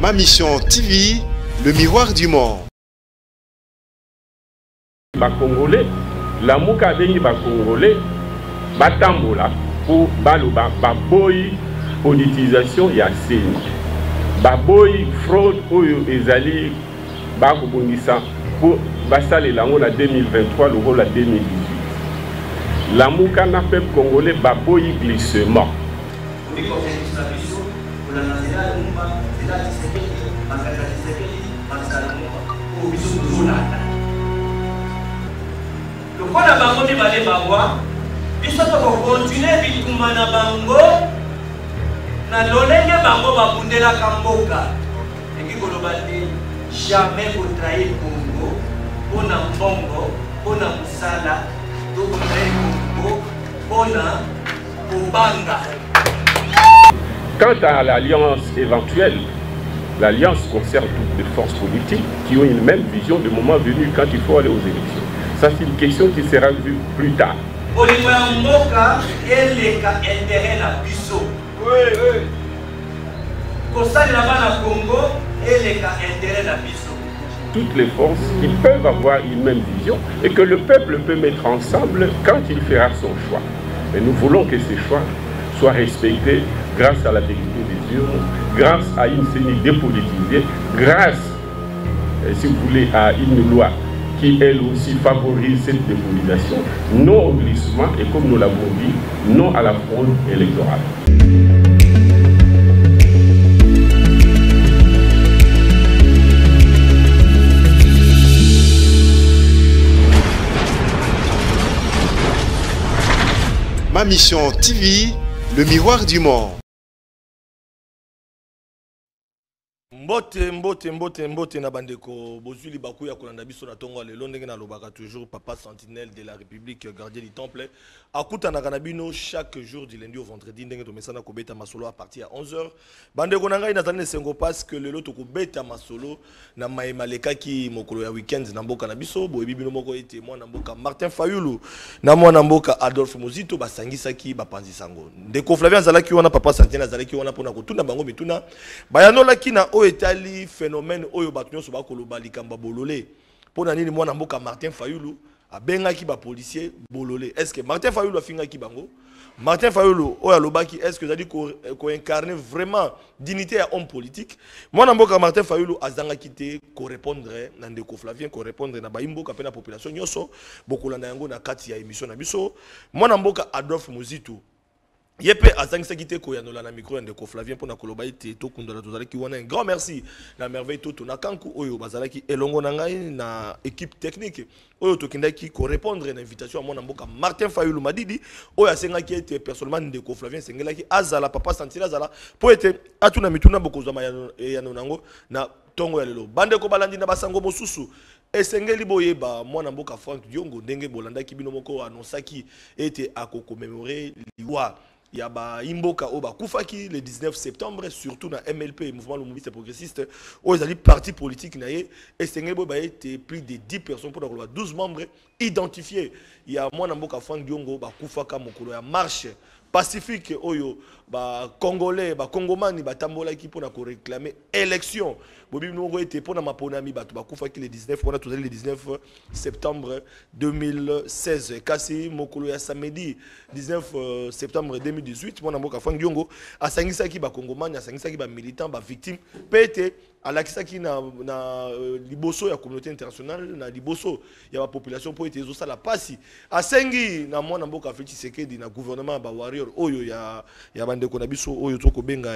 Ma mission TV, le miroir du monde. Les Congolais, la mouka bengi ba Congolais, batambola pour baloba baboyi politisation ya seni. Baboyi fraude oyo ezali ba kobongisa pour basale lango la 2023 le rôle la 2018. La mouka na peuple congolais baboyi glissement. Le quoi la bango ni balé bawa, biso to continuer bitumba na bango na lolenge bango babundela kamboka. Eki kolobali jamais vous trahir Congo, pona mbongo, pona musala, to trahir Congo, pona obanga. Quant à l'alliance éventuelle, l'alliance concerne toutes les forces politiques qui ont une même vision du moment venu quand il faut aller aux élections. Ça, c'est une question qui sera vue plus tard. Toutes les forces qui peuvent avoir une même vision et que le peuple peut mettre ensemble quand il fera son choix. Et nous voulons que ces choix soient respectés grâce à la vérité des urnes, grâce à une CENI dépolitisée, grâce, si vous voulez, à une loi qui elle aussi favorise cette dépolitisation, non au glissement et comme nous l'avons dit, non à la fraude électorale. Ma mission TV, le miroir du monde. Mbote na bandeko bozuli bakuya kolanda biso na tongo lelo ndenge na lobaka toujours papa sentinelle de la République gardien du temple akuta na kanabino chaque jour du lundi au vendredi ndenge to mesana ko beta masolo à partir à 11h bandeko na ngai na tane sengo parce que lelo to ko beta masolo na maimaleka ki mokolo ya weekend na mboka na biso boyebi bino moko ete mwana mboka Martin Fayulu na mwana mboka Adolphe Muzito basangisa ki bapanzi sango ndeko Flavien Zalaki wana papa sentinelle Zalaki wana pona ko tuna bango mituna bayanola ki na etali phénomène oyo batunyo so bakoloba likamba bololé pona nini mwana mboka Martin Fayulu abengaki ba policier bololé. Est-ce que Martin Fayulu afingaki bango? Martin Fayulu oyo alobaki est-ce que ça dit ko incarner vraiment dignité à homme politique? Mwana mboka Martin Fayulu azanga kité ko répondre na ndeko Flavien ko répondre na baimboka pe na population nyoso bokolanda yango na kati ya émission na biso. Mwana mboka Adolphe Muzito Yepe azangisa kite ko yanola na micro ndeko Flavien pona koloba ite to kundala tozalaki wana un grand merci la merveille toto na kanku oyo bazalaki elongo na ngai na équipe technique oyo tokindaki ko répondre na invitation à mwana mboka Martin Fayulu Madidi oyo asengaki ete personnellement ndeko Flavien sengelaki azala papa sentira azala po ete atuna mituna bokozama yanonango na tongo ya lelo bandeko balandi na basango mosusu esengeli boyeba mwana mboka Frank Diongo ndenge bolandaki bino moko annonçaki ete akokommémorer liwa Yaba Imboka Oba Koufaki le 19 septembre, surtout dans MLP, Mouvement Lomobiste Progressiste, où ils allaient parti politique, et Sengebo a été plus de 10 personnes pour 12 membres identifiés. Il y a moi Namboka Frank Diongo, Koufaka Mokolo, ya marche pacifique, Oyo, Congolais, Congomani, Tambola qui pour réclamer élection. Bobi Nogo était pour ma ponami, Koufaki le 19, on a tout le 19 septembre 2016. Kasi Mokolo ya samedi 19 septembre 2018, mon amour Frank Diongo, a Sangisaki, Congomani, a Sangisaki, militant, victime, pété. À l'Axaki na liboso ya communauté internationale na liboso ya la population pour être ça la passi à sengi na mwana mboka Félix Tshisekedi na gouvernement ba warrior oyo ya bande konabiso oyo toko benga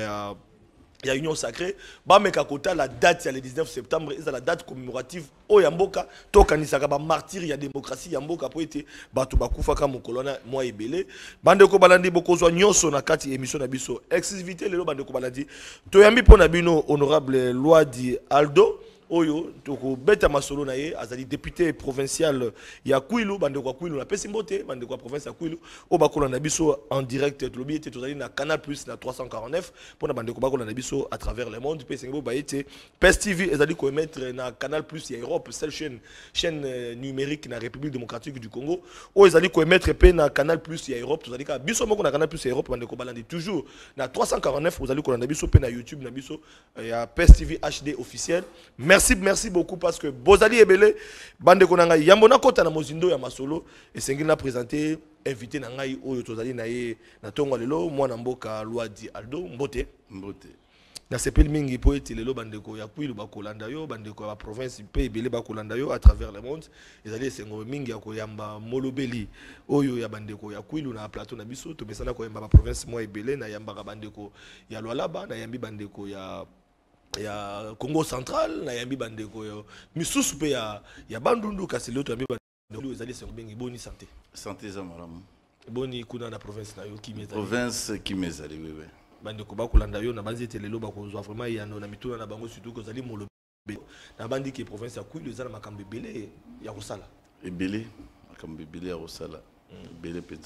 ya union sacrée ba meka kota la date ya le 19 septembre est la date commémorative oyo mboka tokanisaka ba martyr ya démocratie ya mboka po ete bato bakufa ka mokolona moi ebele bande ko balandi bokozwa nyonso na kati émission na biso exclusivité lelo bande ko balandi toyambi pona bino honorable loi di Aldo oyo toko beta masolo na ye azali député provincial ya Kwilu bandeko Kwilu na Pesimbote bandeko province ya Kwilu o bakola na biso en direct lobi était tozali na Canal Plus na 349 pona bandeko bakola na biso à travers le monde pe sengo ba été PES TV ezali ko émettre na Canal Plus ya Europe seule chaîne numérique na République démocratique du Congo o ezali ko émettre pe na Canal Plus ya Europe tozali ka biso moko na Canal Plus ya Europe bandeko balandi toujours na 349 vous allez ko na biso pe na YouTube na biso ya PES TV HD officiel. Merci beaucoup parce que Bozali Ebele bande konanga yambona kota na mozindo ya masolo et sengi na présenter invité na ngai oyo tozali na ye na tongo lelo mwana mboka Luadi Aldo Mbote na sepeli mingi po ete lelo bandeko ya Kwilu bakolanda yo bandeko ya province pe ebele bakolanda yo à travers le monde ezali sengo mingi ya koyamba molobeli oyo ya bandeko ya Kwilu na plateau na biso to mesana koyamba ba province mo ebele na yamba ka bandeko ya Lualaba na yambi bandeko ya Congo central na yambi bandeko yo misusu pe ya bandundu kasi loto yambi bandeko ezali sengo mingi boni santé za malamu boni kuna na province na yo province kimezali wewe bandeko bakolanda yo na banzi telelo bakozwa vraiment yano na mituna na bango surtout kozali molo na bandi ki province ya Kwilu ezala makambo ebele ya kosala ebele makambo ebele ya kosala ebele penza.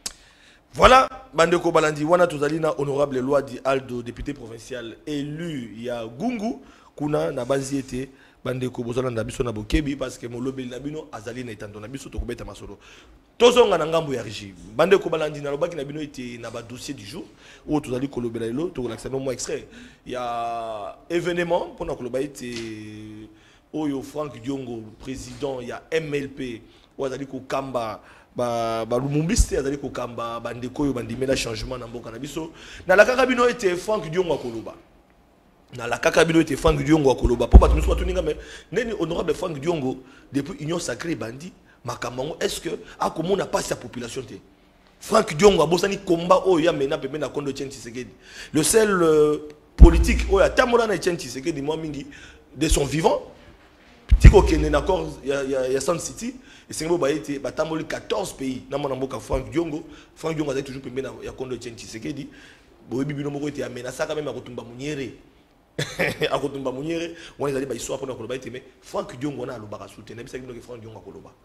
Voilà, bandeko balandi wana tozali na honorable Luadi Aldo député provincial élu ya Gungu kuna na banzi ete bandeko bozala na biso na bokebi parce que molobeli na bino azali na etando na biso tokobeta masolo tozonga na ngambo ya régie bandeko balandi na lobaki na bino ete na ba dossier du jour ou tozali kolobela lelo tokolakisa no mo extrait ya événement pona koloba ete oyo Franck Diongo président ya MLP ou azali ko kamba ba lumumbiste azali ko kamba bandeko yo bandimela changement na mboka na biso na la kaka bino ete Franck Diongo akoloba na la kaka bino ete Franck Diongo akoloba po bato miso tuninga mais neni honorable Franck Diongo depuis union sacrée bandi makamango est-ce que akomona pas sa population te Franck Diongo abosani combat oyo ya mena pembe na kondo Etienne Tshisekedi le seul politique oyo atamola na Etienne Tshisekedi moi mingi de son vivant tiko kende na accord ya Sun City et c'est ngo ba été batamoli 14 pays na mona mboka Franck Diongo azali toujours pembe na ya kondo Etienne Tshisekedi boyebi bino moko ete amena saka même akotumba munyere akotumba munyere wana ezali ba histoire pona koloba ete mais Franck Diongo na alobaka soutenir bisa bino ke Franck Diongo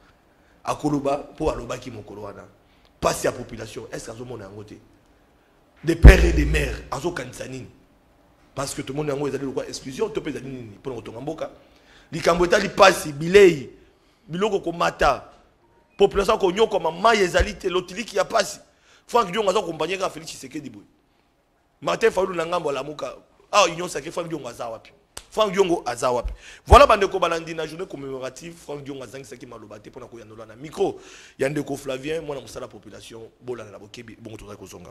akoloba po alobaki mokolo wana passe à population est-ce que azomona yango te des pères et des mères azokanisa nini parce que tout le monde yango ezali lokwa exclusion to pe ezali nini pona kotonga mboka likambo etali pasi bilei biloko komata population ko nyoko mama ezali te lotiliki ya pasi Franck Diongo azo accompagner ka Félix Tshisekedi boy Martin Fayulu na ngambo la muka union sacrée Franck Diongo azawapi Franck Diongo azawapi voilà bandeko balandi na journée commémorative Franck Diongo azangi saki maloba te pona ko yandola na micro ya ndeko Flavien mwana musala population bolana na bokebi bongo tozali kozonga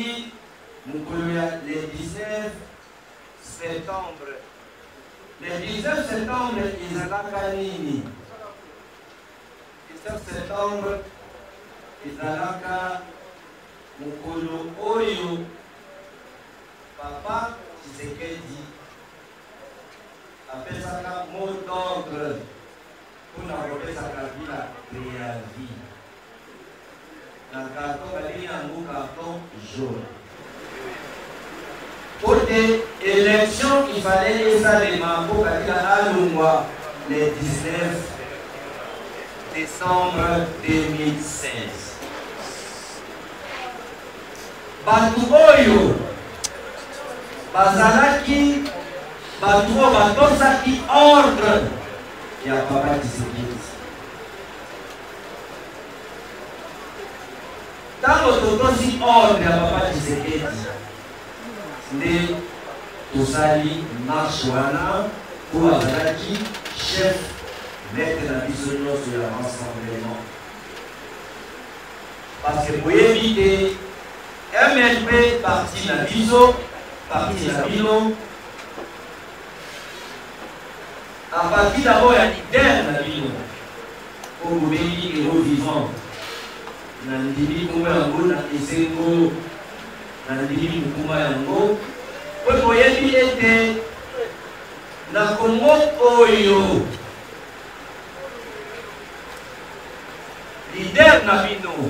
ezali mokolo ya le 19 septembre. Le 19 septembre ezalaka nini? 19 septembre ezalaka mokolo oyo Papa Tshisekedi apesaka mot d'ordre mpona kopesaka bila préavis na carton babengi yango carton jaune. Pour des élections, il fallait esalema mpo kabila alongwa le 19 décembre 2016. Bato oyo bazalaki bato oyo batosaki ordre ya Papa Tshisekedi. Ntango totosi ordre ya Papa Tshisekedi nde tosali marche wana po azalaki chef maître na biso nyonso ya rassemblement. Parce que boyebi te MLP parti na biso, parti na bino, à partir d'abord ya leader na bino po bobengi héros vivant na ndimi kombo yango na esengo na ndimi mokuma yango po boyebi ete na Kongo oyo leader na bino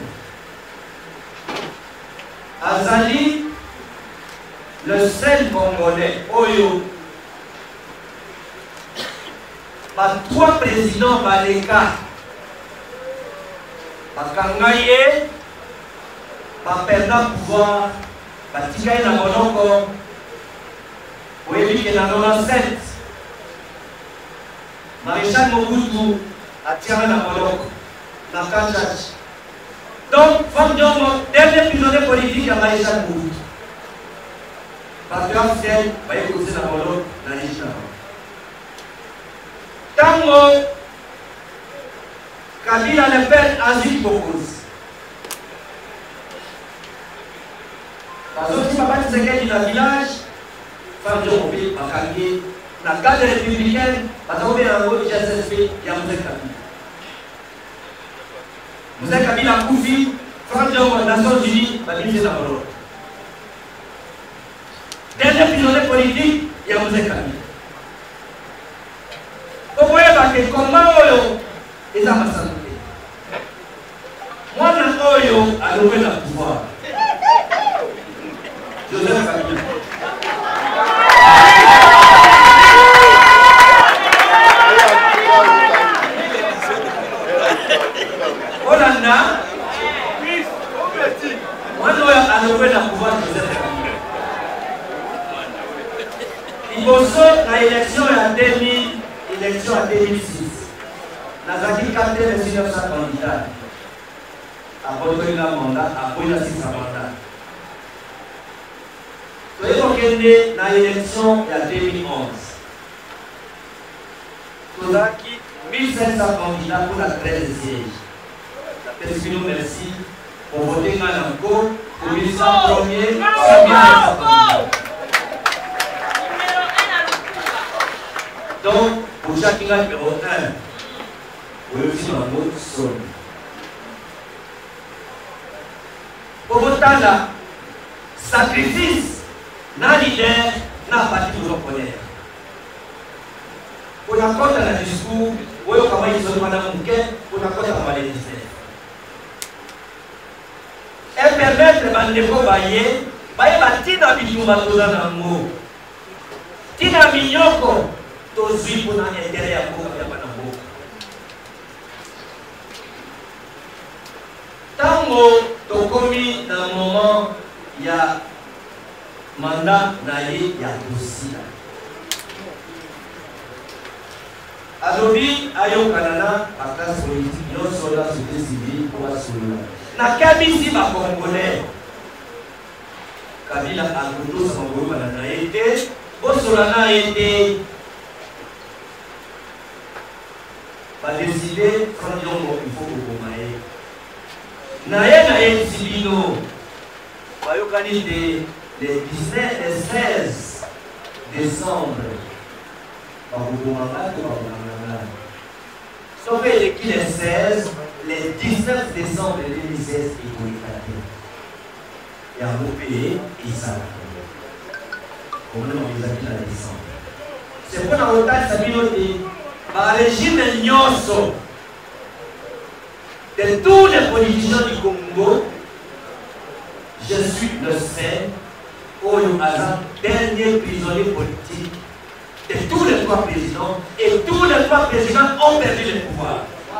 azali le seul Congolais oyo ba 3 présidents baleka bakanga ye baperda pouvoir batika ye na monoko oyebi ke na 97 Maréchal Mobutu atiaka na monoko na Kanjachi. Donc, Femme Diongo, dernier prisonnier politique à Maréchal Mobutu. Parce que officiel, va y causer la monoko na Nishina. Tango Kabila le père Azil Bokos. Parce que Papa Tshisekedi dans le village, Femme Diongo Bakangi, la garde républicaine, parce qu'on est en haut du GSSP, il y a Moussa Kabila. Moussa Kabila Koufi, Femme Diongo, Nations Unies, va diviser la Molo. Dernier prisonnier politique, il y a Moussa Kabila. Vous voyez que comment Oyo est à ma santé. Moi, je Oyo a levé le pouvoir. Joseph Kabila. Hollanda, moi, je a levé le pouvoir de Joseph Kabila. Il faut la élection en 2000. Élection en 2006. Nazaki 4900 candidats. Après un mandat, après 6 mandats. Vous avez dans l'élection en 2011. Nazaki 1500 candidats pour la 13 sièges. La personne nous merci pour voter encore pour 1100 premiers. Donc, pour chaque numéro 1, vous aussi dans votre somme. Pour autant, là, sacrifice, n'a leader, n'a pas dit toujours connaître. Pour la compte à la discours, vous voyez comment ils sont madame Mouquet, pour la compte à la discours. Et permettre de vous bailler, bailler dans Bitumba Tozanamo. Tina Minyoko. Tozui pour l'intérêt à vous, Tango, Tokomi, dans le moment, il y a mandat, il y a dossier. Alobi, Ayo Kanana, à classe politique, non soldat, société civile, pour la soldat. Na Kabisi, ma Congolais. Kabila, à Koutou, sa Congolais, n'a été, Bosolana a été. Va décider, quand il faut que vous m'ayez. Naye Sibino, va les 16 décembre, sauf qu'il les 16, les 19 décembre 2016, il faut y a un pays et ça. Comment on les a dit dans la décembre. C'est pour la montagne, ça vient par le régime Nyonso de tous les politiciens du Congo. Je suis le seul, dernier prisonnier politique de tous les trois présidents, et tous les trois présidents ont perdu le pouvoir.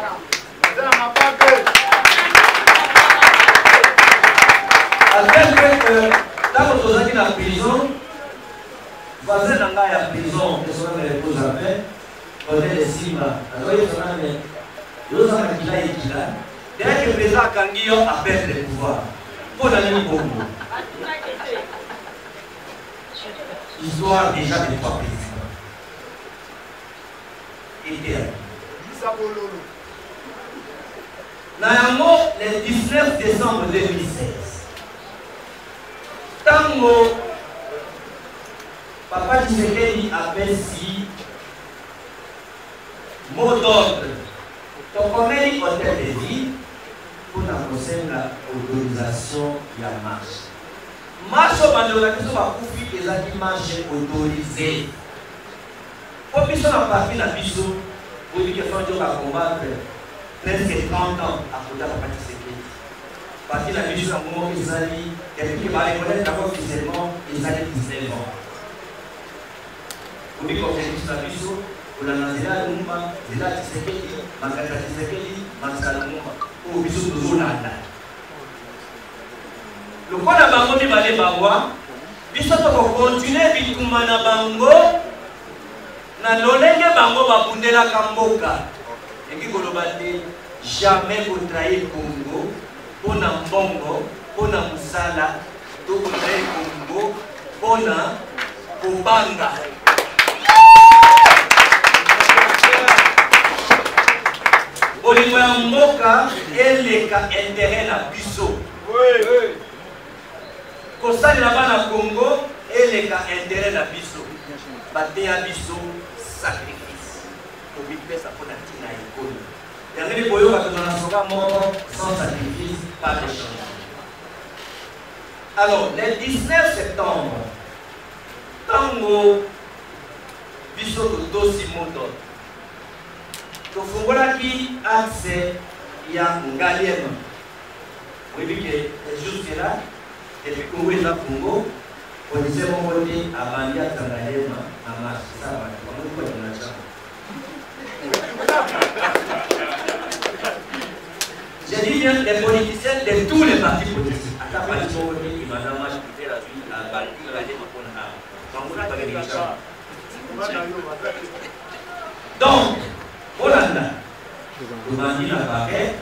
Avec que, dans la prison, voisin dans la prison, que ce soit les repos à paix, on est les Simba. Alors, il faut aller, il faut aller, dès que le président Kangio a perdu le pouvoir, pour la nuit Congo. Histoire déjà des trois présidents. Et Nayango, le 19 décembre 2016, Tango, Papa Tshisekedi appelle si mot d'ordre. Donc, on met l'hôtel de ville pour annoncer l'autorisation de la marche. Marche au Mandolakisson va couper les acquis marches autorisés. Pour que soit parti la biseau, pour dire que Fondjo va combattre presque 30 ans à côté de Papa Tshisekedi. Parti la biseau en moment qu'ils allaient, et puis il va reconnaître d'abord officiellement, ils allaient 19 ans. Pour dire qu'on fait la biseau, pour la Nazira Lumba, Zila Tshisekedi, Makata Tshisekedi, Mansala Lumba, pour biseau toujours là. Le point de bango di bale bawa, biso toko continuer bituma na bango, na lolenge bango babundela kamboka. Eki kolobate jamais vous trahir Congo, pona mbongo, pona musala, to trahir Congo, pona kobanga. Bolingo ya mboka eleka intérêt na biso. Oui. Pour ça, il a Congo et les intérêts de biso. Baté à biso, sacrifice. Pour vivre ça pour la tina école. Il y a des boyaux qui sont sans sacrifice, pas de chance. Alors, le 19 septembre, Tango, biso de dossier moto. Donc, voilà qui a accès, il y a un galien. Vous voyez que les jours c'est là. Et puis, Congo est là, Congo, on disait mon côté à Bandia, Tangaïma, à Marche, ça va, on va faire j'ai dit bien les politiciens de tous les partis politiques. À ta partie, mon côté, il m'a dit que la vie à Bandia, il va dire qu'on a. Donc, Hollanda, le bandit n'a pas fait.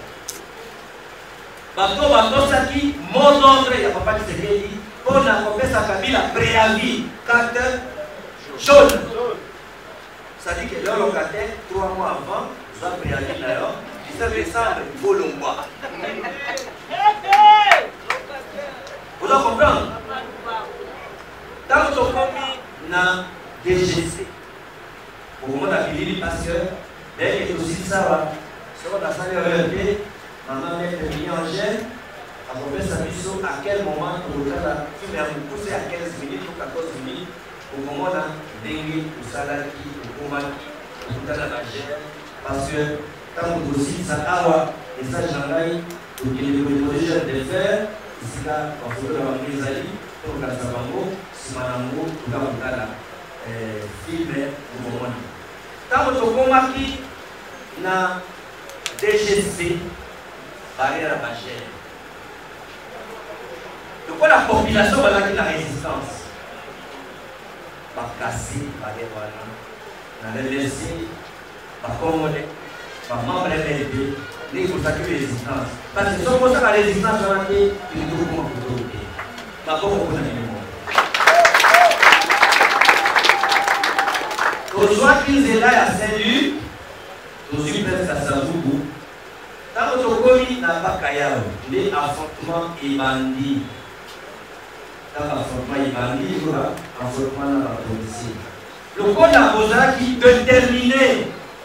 Bato saki mot d'ordre ya Papa Tshisekedi pour la kopesa Kabila préavis carte jaune. Ça dit que leur locataire 3 mois avant soit préavis d'ailleurs 17 décembre il faut l'envoi. Vous allez comprendre. Tant que tu commis na DGC pour moi la fille parce que dès que aussi ça va sur la salle de maman met le million en gel, à propos sa mission, à quel moment pour le cas qui m'a poussé à 15 minutes ou 14 minutes, au moment là, dengue, ou salaki, ou komaki, ou tout à la gel, parce que quand vous aussi, ça awa, et ça j'engaille, pour qu'il y ait des jeunes de faire, ici là, on peut avoir des alliés, pour le cas Sabango, Simanango, tout à la film, au moment là. Quand vous komaki, na DGC, barrière à Bachel. De quoi la population va la résistance? Pas casser, pas des voilà. Dans les laissés, pas commoder, pas membre MLB, les pour ça que résistance. Parce que si on pense à la résistance, on va dire qu'il faut comment pour tout. Pas comme on connaît le monde. Aujourd'hui, qu'ils est là à Saint-Luc, aujourd'hui, presque à Saint-Boubou. Quand on n'a pas Kayao, les affrontements et bandits. dans l'affrontement évangile, l'affrontement dans la policier. Le code a besoin qui déterminer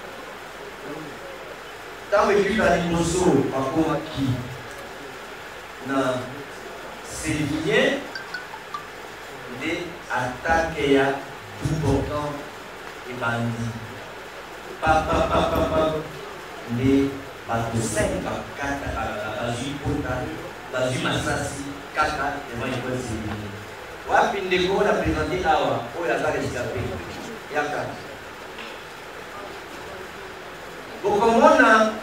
dans le but à l'imoso, par contre, qui n'a sévillé des attaques et à tout pourtant et bandits. Papa, les bateaux 5 à 4 à la Jupota, la Jumasasi, 4 devant l'école civile. Wapi ndeko la présenté awa, où il a rescapé. Il y a 4. Bokomona,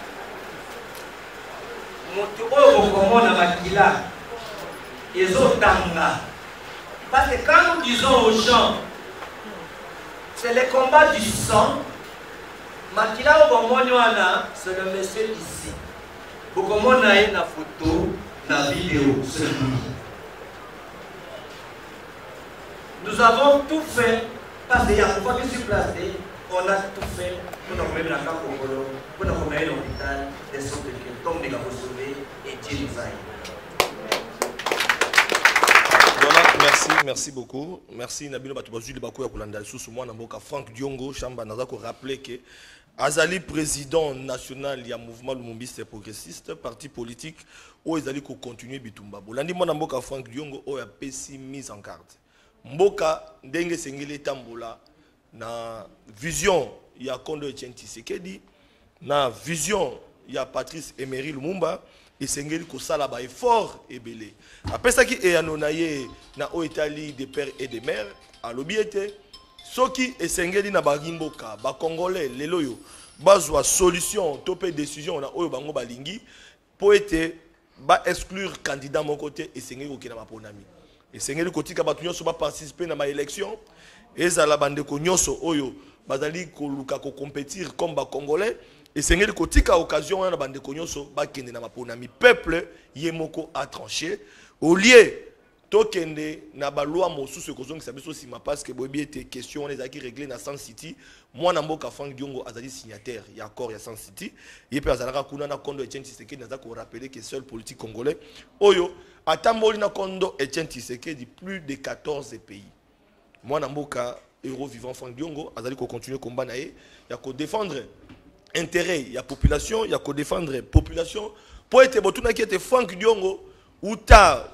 Bokomona Makila, ils ont tanga. Parce que quand nous disons aux gens, c'est le combat du sang, Makila Bokomona, c'est le monsieur ici. Bokomona est la photo, la vidéo, c'est lui. Nous avons tout fait, parce qu'il y a une fois que je suis placé, on a tout fait pour nous mettre dans le camp Congolo, pour nous mettre dans l'hôpital, de sorte que tombe de la sauver et Dieu nous aide. Voilà, merci beaucoup. Merci Nabino Batoubazu de Bakou Yakulanda sous moi Namboka Franck Diongo Chamba Nazako rappeler que Azali président national il y a mouvement Lumumbiste progressiste parti politique où Azali ko continuer bitumba. Bolandi mo Namboka Franck Diongo o ya pesi mise en garde. Mboka ndenge sengeli tambola na vision ya Kondo Etienne Tshisekedi na vision ya Patrice Emery Lumumba et sengeli ko sala ba effort ebele apesa ki eyanonaye na o Italie des pères et des mères à l'obiete soki esengeli na bagimboka ba congolais lelo yo bazwa solution topé décision na oyo bango balingi po ete ba exclure candidat mon côté esengeli ko kina maponami esengeli kotika batu nyonso ba participer na ma élection ezala bandeko nyonso oyo bazali koluka ko compétir comme ba congolais esengeli kotika occasion na bandeko nyonso ba kende na maponami peuple yemoko a tranché au lieu tokende na ba loi mosusu kozongisa biso sima parce que boyebi ete question les aki réglé na San City moi na mboka Franck Diongo azali signataire ya accord ya San City yepe azalaka kuna na Kondo Etienne Tshisekedi naza ko rappeler que seul politique congolais oyo atamboli na Kondo Etienne Tshisekedi plus de 14 pays. Moi na mboka héros vivant Franck Diongo azali ko continuer combat na ye ya ko défendre intérêt ya population ya ko défendre population pour être botuna qui était Franck Diongo ou ta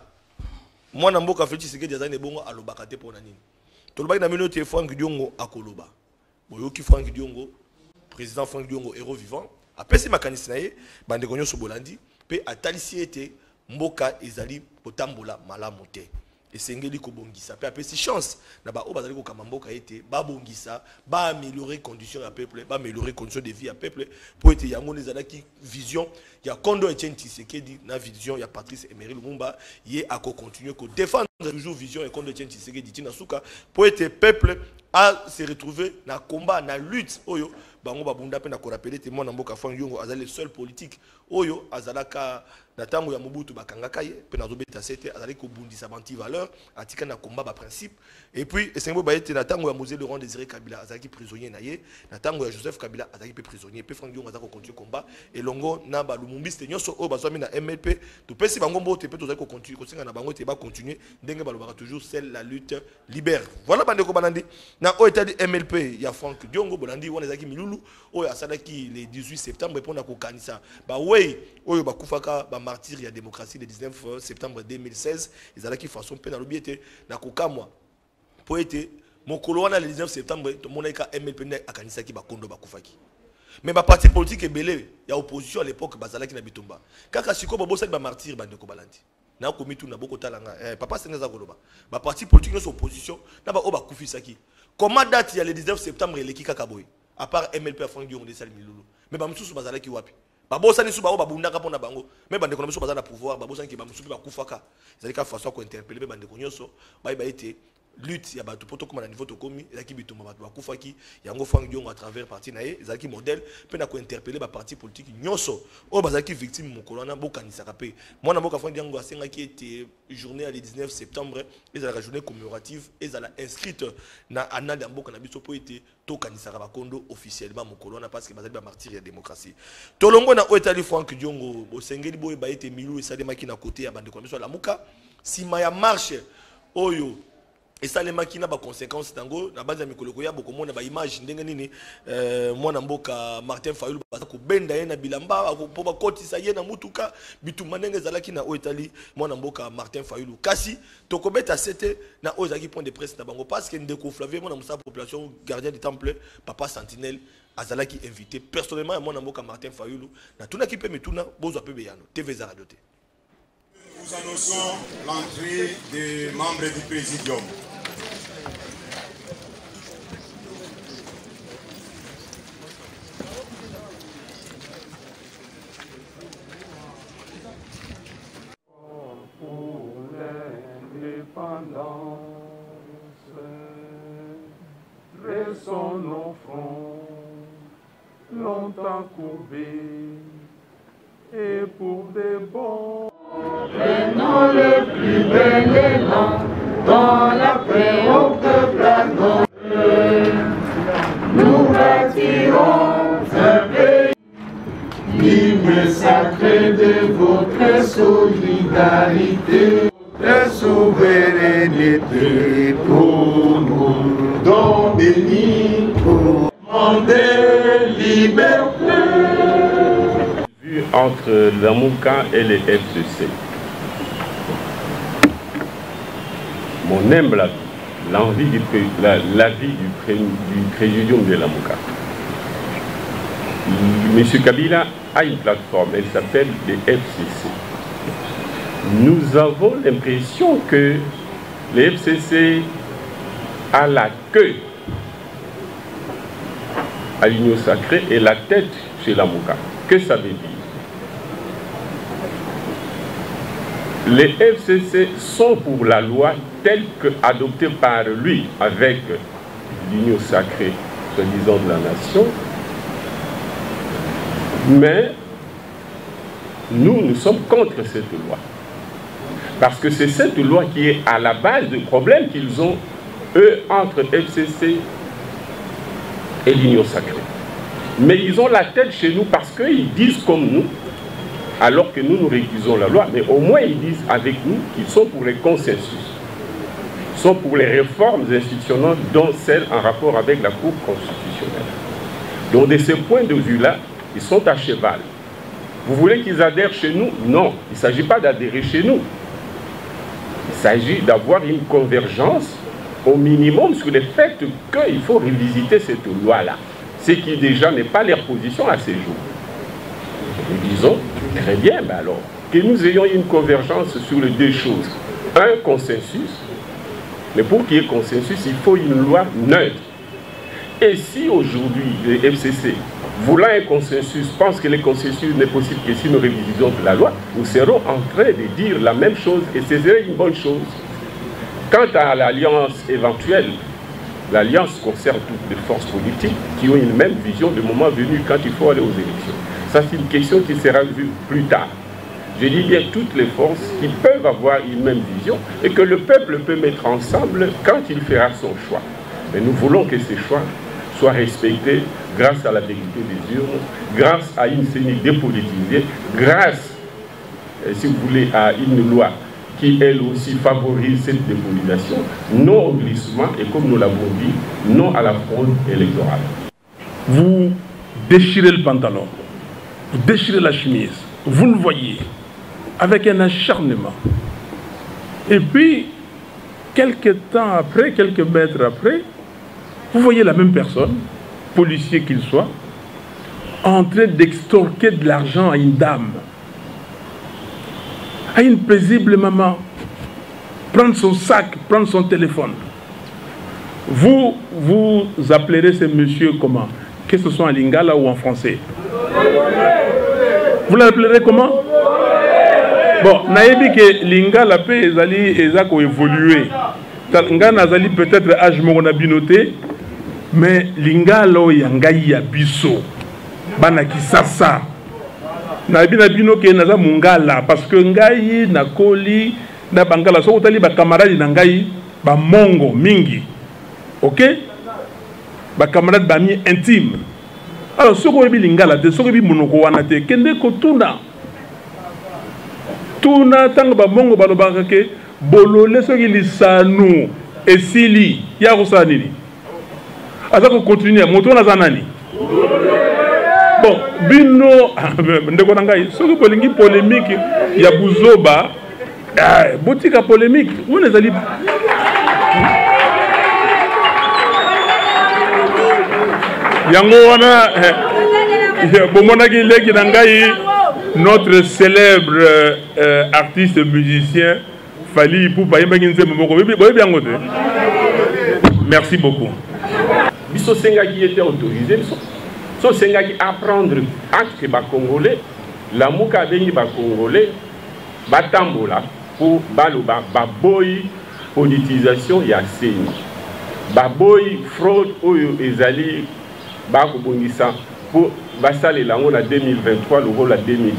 moi na mboka Félix Tshisekedi azali ne bongo alobaka te pona nini to lobaki na mino te Franck Diongo akoloba boyoki Franck Diongo président Franck Diongo héros vivant apesi makanisi na ye bande konyo so bolandi pe atalisi ete mboka ezali potambola malamu te esengeli ko bongisa pe apesi chance na ba o bazali ko kamamboka ete ba bongisa ba améliorer conditions ya peuple ba améliorer conditions de vie ya peuple pour ete yango nezalaki vision ya Kondo Etienne Tshisekedi na vision ya Patrice Emery Lumumba ye ako continuer ko défendre toujours vision ya Kondo Etienne Tshisekedi tina suka pour ete peuple a se retrouver na combat na lutte oyo bango babunda pe na ko rappeler te mona mboka Franck Diongo azali le seul politique oyo azalaka na tango ya Mobutu bakangaka ye pe na zobeta sete azali ko bundisa banti valeur atika na combat ba principe et puis esengo ba ete na tango ya Mosé Laurent Désiré Kabila azali prisonnier na ye na tango ya Joseph Kabila azali pe prisonnier pe Franck Diongo azali ko continuer combat et longo na ba lumumbiste nyonso oyo bazwami na MLP to pesi bango mbote pe to azali ko continuer ko singa na bango te ba continuer ndenge balobaka toujours celle la lutte libère voilà bande ko banandi na o etadi MLP ya Franck Diongo bolandi wana ezaki milulu oyo asalaki le 18 septembre pour na ko kanisa ba wey oyo bakufaka ba martyr ya démocratie le 19 septembre 2016 ezalaki façon pe na lobiete na kokamwa po ete mokolo wana le 19 septembre to monaka MLP na akanisaki ba kondo bakufaki mais ba parti politique ebele ya opposition à l'époque bazalaki na bitumba kaka siko bobosaki ba martyr bande ko balandi na komi tu na boko talanga papa seneza koloba ba parti politique na opposition na ba o bakufisaki comment date ya le 19 septembre eleki kaka boy à part MLP Franck Diongo de Salmilulu mais ba mususu bazalaki wapi babosani su ba o babundaka pona bango mais bande ko na biso bazana pouvoir babosani ki ba mususu bakufaka ezalika façon ko interpeller bande ko nyonso ba été lutte ya bato poto comme na niveau to komi ezaki bitumba bato bakufaki yango Franck Diongo à travers parti na ye ezaki modèle pe na ko interpeller ba parti politique nyonso o bazaki victime mokolo na bokanisa kapé mwana mboka Franck Diongo asengaki était journée le 19 septembre ezala journée commémorative ezala inscrite na annale ya mboka na biso po été to kanisa ba kondo officiellement mokolo na parce que bazali ba martyr ya démocratie tolongo na o etali Franck Diongo bosengeli boye ba été milu esalemaki na côté ya bande ko biso la muka sima ya marche oyo et ça les makina ba conséquences tango na base ya mikolo ko ya boko mona ba image ndenge nini mwana mboka Martin Fayulu ba ko benda ye na bilamba po ba kotisa ye na mutuka bituma ndenge zalaki na oitali mwana mboka Martin Fayulu kasi tokobeta sete na ozaki point de presse na bango parce que ndeko Flavie mwana musa population gardien du temple papa Sentinelle azalaki invité personnellement mwana mboka Martin Fayulu na tuna ki pe mituna bozo pe beyano TV za radio. Nous annonçons l'entrée des membres du présidium. Pour l'indépendance, dressons nos fronts, longtemps courbés, et pour des bons. Prenons le plus bel élan dans la paix au peuple ardent. Nous bâtirons un pays libre et sacré de votre solidarité. La souveraineté pour nous, don béni pour demander liberté. Entre la Mouka et les FCC. Mon humble avis, l'avis du présidium de la Mouka. M. Kabila a une plateforme, elle s'appelle les FCC. Nous avons l'impression que les FCC a la queue à l'Union sacrée et la tête chez la Mouka. Que ça veut dire? Les FCC sont pour la loi telle qu'adoptée par lui avec l'union sacrée, soi-disant de la nation. Mais nous sommes contre cette loi. Parce que c'est cette loi qui est à la base du problème qu'ils ont, eux, entre FCC et l'union sacrée. Mais ils ont la tête chez nous parce qu'ils disent comme nous, alors que nous récusons la loi, mais au moins ils disent avec nous qu'ils sont pour les consensus, sont pour les réformes institutionnelles, dont celles en rapport avec la Cour constitutionnelle. Donc de ce point de vue-là, ils sont à cheval. Vous voulez qu'ils adhèrent chez nous? Non, il ne s'agit pas d'adhérer chez nous. Il s'agit d'avoir une convergence au minimum sur le fait qu'il faut revisiter cette loi-là. Ce qui déjà n'est pas leur position à ces jours. Nous disons, très bien, mais alors, que nous ayons une convergence sur les deux choses. Un consensus, mais pour qu'il y ait consensus, il faut une loi neutre. Et si aujourd'hui, les FCC, voulant un consensus, pensent que le consensus n'est possible que si nous révisons la loi, nous serons en train de dire la même chose, et ce serait une bonne chose. Quant à l'alliance éventuelle, l'alliance concerne toutes les forces politiques qui ont une même vision du moment venu quand il faut aller aux élections. Ça, c'est une question qui sera vue plus tard. Je dis bien toutes les forces qui peuvent avoir une même vision et que le peuple peut mettre ensemble quand il fera son choix. Mais nous voulons que ces choix soient respectés grâce à la vérité des urnes, grâce à une CENI dépolitisée, grâce, si vous voulez, à une loi qui, elle aussi, favorise cette dépolitisation, non au glissement et, comme nous l'avons dit, non à la fraude électorale. Vous déchirez le pantalon, vous déchirez la chemise, vous le voyez, avec un acharnement. Et puis, quelques temps après, quelques mètres après, vous voyez la même personne, policier qu'il soit, en train d'extorquer de l'argent à une dame, à une paisible maman, prendre son sac, prendre son téléphone. Vous appellerez ce monsieur comment? Que ce soit en lingala ou en français. Vous l'appellerez comment? Bon, naïbi que lingala peut évoluer. Ngana azali peut-être âge monabinoté, mais lingala yangai ya biso. Bana kisasa. Naïbi nabino ke naza mungala parce que ngai na koli na bangala so utali ba camarade na ngai ba mongo mingi. OK? Ba camarade ba mi intime. Alors soko bi lingala te soko bi monoko wana te kende ko tuna tanga ba mongo balobaka ke bolole soki lisanu esili ya kosala nini aza kocontinue moto wana aza nani bon bino ndeko na ngai soki bolingi polémique ya buzoba botika polémique wana ezali yango wana bomonaki leki na ngai notre célèbre artiste musicien Fally Ipupa yembaki nzembo moko boyebi yango te merci beaucoup biso sengaki était autorisé biso sengaki apprendre acte ba congolais la muka bengi ba congolais batambola pour baloba baboyi politisation ya seni baboyi fraude oyo ezali bakobongisa pour basalela yango na 2023 lokola 2018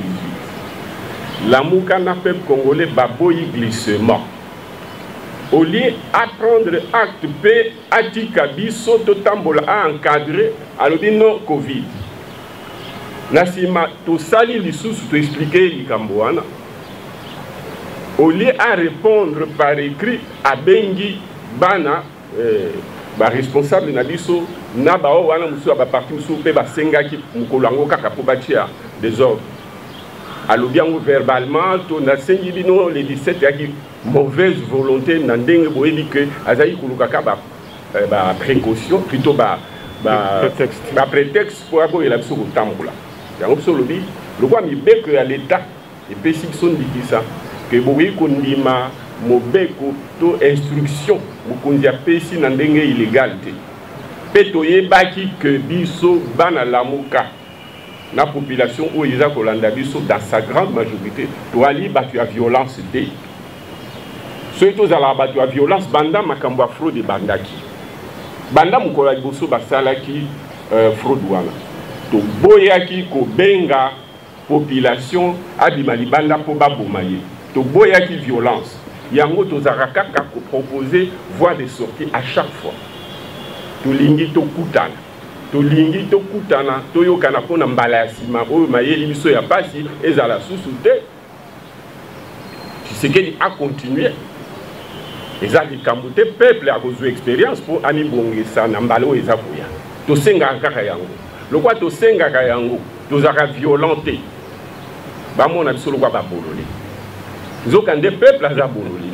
lamuka na peuple congolais baboyi glissement au lieu apprendre acte pe atika biso totambola a encadrer alobi non covid na sima tosali lisusu to expliquer likambo wana au lieu à répondre par écrit à bengi bana ba responsable na biso na ba wana musu ba parti musu pe ba sengaki mukolo yango kaka po batia des ordres alobi yango verbalement to na sengi bino les 17 yaki mauvaise volonté na ndenge boyebi que azali kuluka ka ba précaution plutôt ba prétexte pour aboyela biso kotambola yango biso lobi lokwa mibeko ya l'état epesi biso ndikisa ke boyi kondima mobeko to instruction mokonzi apesi na ndenge illégal te pe toyebaki ke biso bana lamuka na population oyo eza kolanda biso dans sa grande majorité toali bato ya violence te soki tozala bato ya violence banda makambo ya fraude ebandaki banda mokolo ya liboso basalaki fraude wana toboyaki kobenga population abima libanda mpo baboma ye toboyaki violence yango tozalaka kaka proposer voie de sortie à chaque fois tolingi tokutana toyokana mpona mbala ya nsima oyo mayeli biso ya pasi ezala susu te Tshisekedi a continué eza likambo te peuple akozwa expérience mpo amibongisa na mbala oyo eza koya tosengaka kaka yango lokwa tosengaka yango tozalaka violent te bamona biso lokwa babololi nzoka nde peuple aza bololi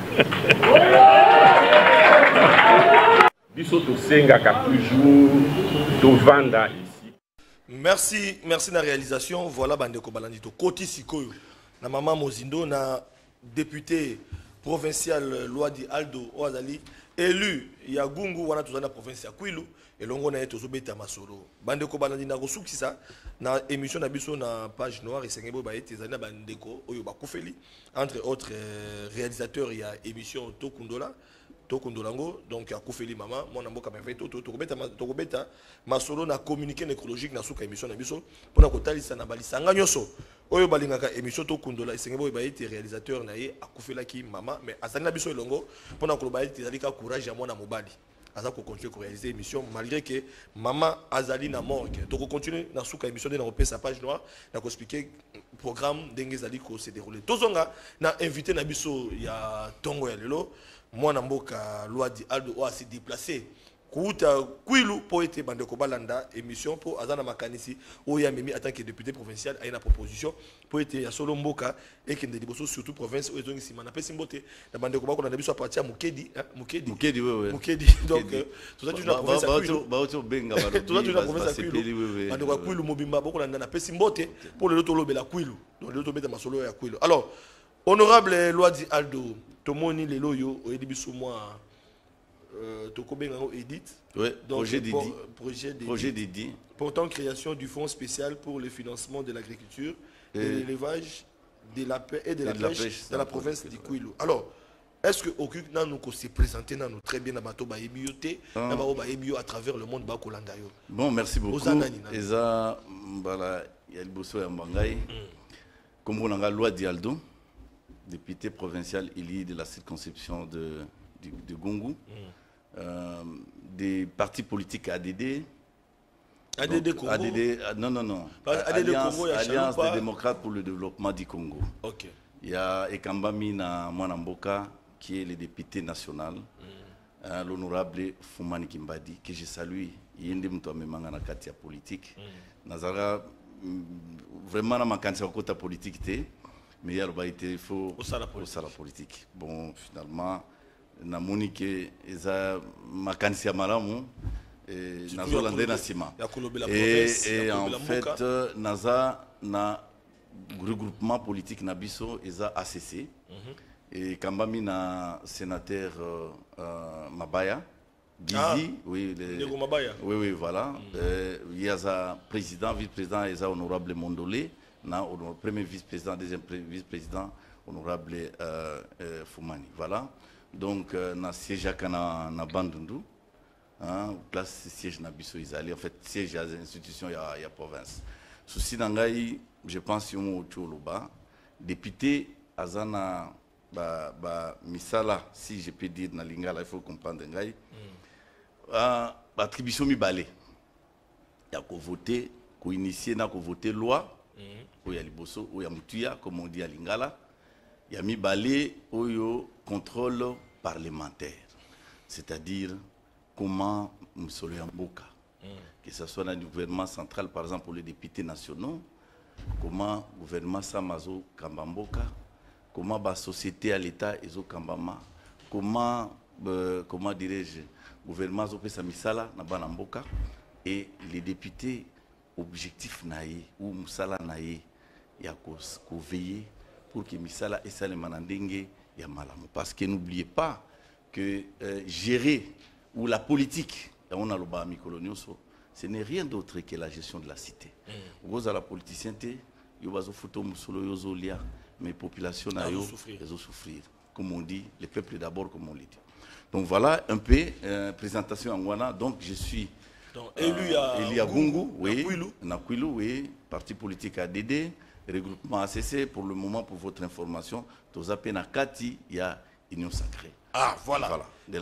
biso tosengaka toujours tovanda ici. Merci na réalisation. Voilà bandeko balandito koti sikoyo na mama Mozindo na député provincial Loadi Aldo Oazali élu ya Gungu wana tozana province ya Kwilu elongo na yeto zobeta masolo bandeko balandi na kosukisa na émission na biso na page noire esengebo ba ete zana bandeko oyo bakufeli entre autres réalisateurs ya émission Tokundolango donc akufeli mama mwana mboka merveille tokobeta masolo na communiqué nécrologique na suka émission na biso pona kotalisa na balisanga nyoso oyo balingaka émission Tokundola esengebo ba ete réalisateur na ye akufelaki mama mais azali na biso elongo pona koloba ete zalika courage ya mwana mobali aza ko continuer ko réaliser émission malgré que mama azali na morgue donc continuer na suka émission de na sa page noire na ko expliquer programme ndenge zali ko se dérouler tozonga na invité na biso ya tongo ya lelo mwana mboka Loadi Aldo o asi déplacer kuta Kwilu po ete bandeko balanda émission po azana makanisi o ya memi en tant que député provincial a une proposition po ete ya solo mboka et que ndeliboso surtout province o ezongi sima na pesi mbote na bandeko bako na biso a partir Mukedi Mukedi donc tout ça tu na province ya Kwilu ba benga ba tout ça tu na province ya Kwilu bandeko Kwilu mobimba bako na pesi mbote pour le loto lobela Kwilu donc le loto beta masolo ya Kwilu alors honorable Loadi Aldo tomoni lelo yo oyedi biso moi tokobenga Edith donc projet Didi portant création du fonds spécial pour le financement de l'agriculture de l'élevage de la paix et de la pêche dans la province du Kwilu. Alors est-ce que Okuk na nous se présenter na nous très bien na bato ba ebioté na ba ebio à travers le monde ba kolanda yo. Bon, merci beaucoup. Eza mbala ya liboso ya mbangai comme on a Loadi Aldo député provincial élu de la circonscription de Gungu, des partis politiques ADD. ADD Congo. ADD, non. ADD Congo, Alliance des démocrates pour le développement du Congo. Ok. Il y a Ekambami na Mwanamboka, qui est le député national, l'honorable Fumani Kimbadi, que je salue. Il y a une katia politique. Nazara, vraiment, na makansi kota politique, mais il y a il faut la politique. Bon, finalement, na monike eza makansi ya malamu. Et en fait, Naza na regroupement politique Nabiso eza ACC. Et Kambami na sénateur Mabaya. Bizi, oui, oui, voilà. Il y a président, vice-président, il y a honorable Mondolé, premier vice-président, deuxième vice-président, honorable Fumani. Voilà. Donc, na siège na Bandundu. Place siège Nabiso Isali, en fait, siège à l'institution, il y a province. Souci d'Angaï, je pense que Tchoulouba, député Azana Misala, si je peux dire, dans Lingala, il faut comprendre Ngaï, attribution mi balé. Il y a qu'à voter, qu'à initier, n'a qu'à voter loi, où il y a Liboso, où il y a Moutuya, comme on dit à Lingala, il y a mi balé, où il y a contrôle parlementaire, c'est-à-dire comment nous sommes en Boka, que ce soit dans le gouvernement central, par exemple pour les députés nationaux, comment le gouvernement Samazo Kambamboka, comment la société à l'État Ezo Kambama, comment dirais-je, le gouvernement Zopé Samisala Nabanamboka, et les députés objectifs naïe ou Moussala naïe, il y a qu'à veiller pour que Misala et Salé Manandenge y a malamu. Parce que n'oubliez pas que gérer ou la politique, on a le bas mi-colonioso, ce n'est rien d'autre que la gestion de la cité. Vous avez la politicienté, vous avez photo mais la population a souffrir. Comme on dit, le peuple d'abord, comme on l'a dit. Donc voilà un peu présentation en Wana. Donc je suis élu à Gungu, oui, Nakwilu, oui, parti politique ADD, regroupement ACC. Pour le moment, pour votre information, Tozape Nakati, il y a Union Sacrée. Ah, voilà.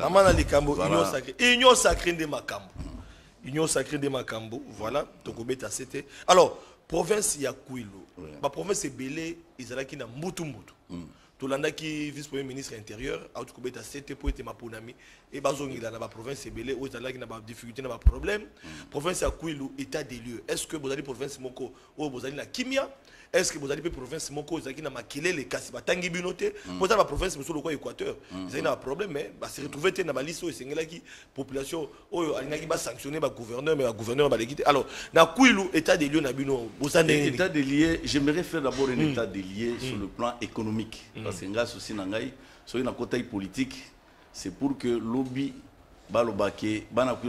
Union Sacrée. Union Sacrée de Makambo. Union Sacrée de Makambo. Voilà. Tokobeta c'était. Alors, province Yakouilo. Ma province est Belé, Izalaki na Mbutu. Tolanda qui vice-premier ministre intérieur, Tokobeta c'était pour être ma ponami. Et Bazongi dans la province est Belé, où Izalaki na difficulté, na problème. Province Yakouilo, état des lieux. Est-ce que vous avez province Moko ou vous avez la Kimia? Est-ce que vous avez une province Moko, vous avez les cas, Tangi Binote, vous avez la province Monsieur le Équateur, vous avez un problème, mais c'est retrouvé dans la liste où c'est la population, où il va sanctionner le gouverneur, mais le gouverneur va l'équiter. Alors, dans Kouilou, état des lieux, état des lieux, j'aimerais faire d'abord un état des lieux sur le plan économique. Parce que grâce aussi, sur une côté politique, c'est pour que lobby, balobake,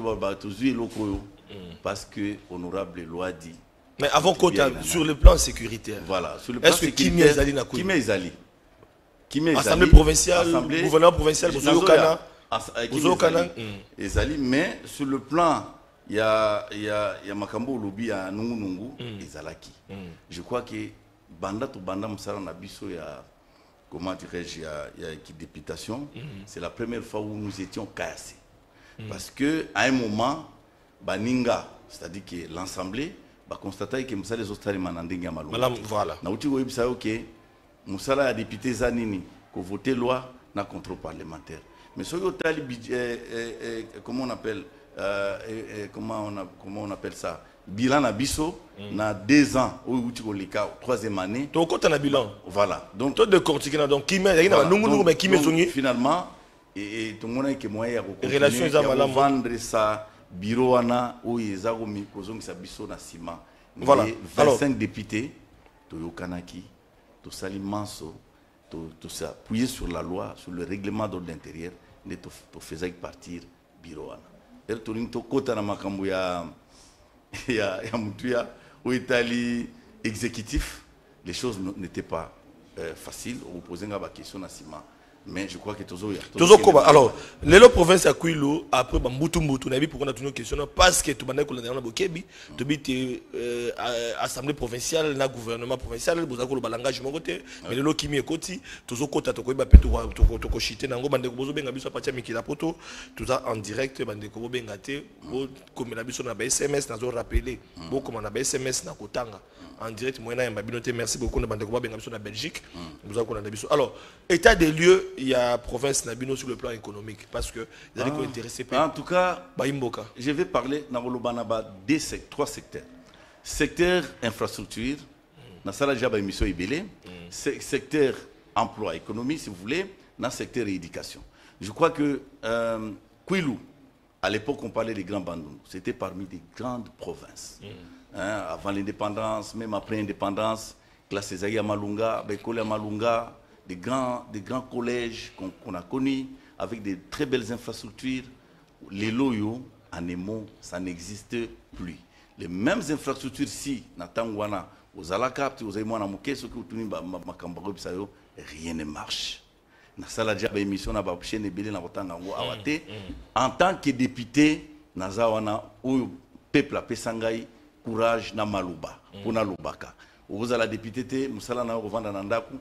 parce que honorable loi dit. Mais avant sur le plan sécuritaire, voilà, est-ce que Kimi Ezali n'a pas Assemblée provinciale, gouvernement provincial, Ezali, mais sur le plan, il y a Makambo Lobby à Nungu, Ezalaki. Je crois que Banda to Banda Moussala Nabiso, il y a, comment dirais-je, il y a équipe députation. C'est la première fois où nous étions cassés. Parce qu'à un moment, Baninga, c'est-à-dire que l'Assemblée, va constater que Moussala les Australiens manandinga malou. Voilà. Na uti web ça ok. Moussala a député zanini ko voter loi na contrôle parlementaire. Mais ce que budget comment on appelle comment on appelle ça bilan na biso na 2 ans ou uti ko lika 3e année. Donc quand on a bilan. Voilà. Donc tout de cortiquena donc qui met na nungu mais qui met songi finalement et tout le monde que moyen ya relations za malamu vendre ça bureau wana où ils ont mis kozongisa biso na ciment. Voilà. 25 députés to Kanaki, to Salimanso, tout ça appuyer sur la loi, sur le règlement d'ordre intérieur, ne to faisait partir bureau wana. Et to rinto kota na makambo ya mutuya au Italie exécutif, les choses n'étaient pas faciles. On posait une question na ciment. mais je crois que Tozo alors les provinces à Kwilu après Mbutu on a vu pourquoi on a une question parce que tout bandé kolanda na bokebi to bité assemblée provinciale na gouvernement provincial boza ko balangage mon côté mais lelo kimi ekoti Tozo kota to ko ba peto to ko chiter nango bandé ko bozo benga biso patia mikila poto tout ça en direct bandé ko benga te comme na biso na ba SMS na zo rappeler bo comme na ba SMS na kotanga en direct moyena yamba binoté merci beaucoup na bandé ko benga biso na Belgique boza ko na biso alors état des lieux il y a province Nabino sur le plan économique parce que vous allez intéresser en tout cas Baimboka. Je vais parler dans le trois secteurs. Secteur infrastructure, dans la déjà émission Ibélé, secteur emploi économie si vous voulez, dans le secteur éducation. Je crois que Kwilu, à l'époque on parlait des grands bandous, c'était parmi des grandes provinces. Avant l'indépendance, même après l'indépendance, classe Ezaïa Malunga, Bekole Malunga, des grands collèges qu'on a connus, avec des très belles infrastructures. Les loyaux, en émo, ça n'existe plus. Les mêmes infrastructures si, Natangwana, aux Alakap, aux Aïmouana Mouké, ce que vous tenez, rien ne marche. En tant que député, Nazawana, ou peuple a Pesangaï, courage na Malouba, pour na Lubaka. Vous avez la députée, Moussala na Rwanda Nandaku.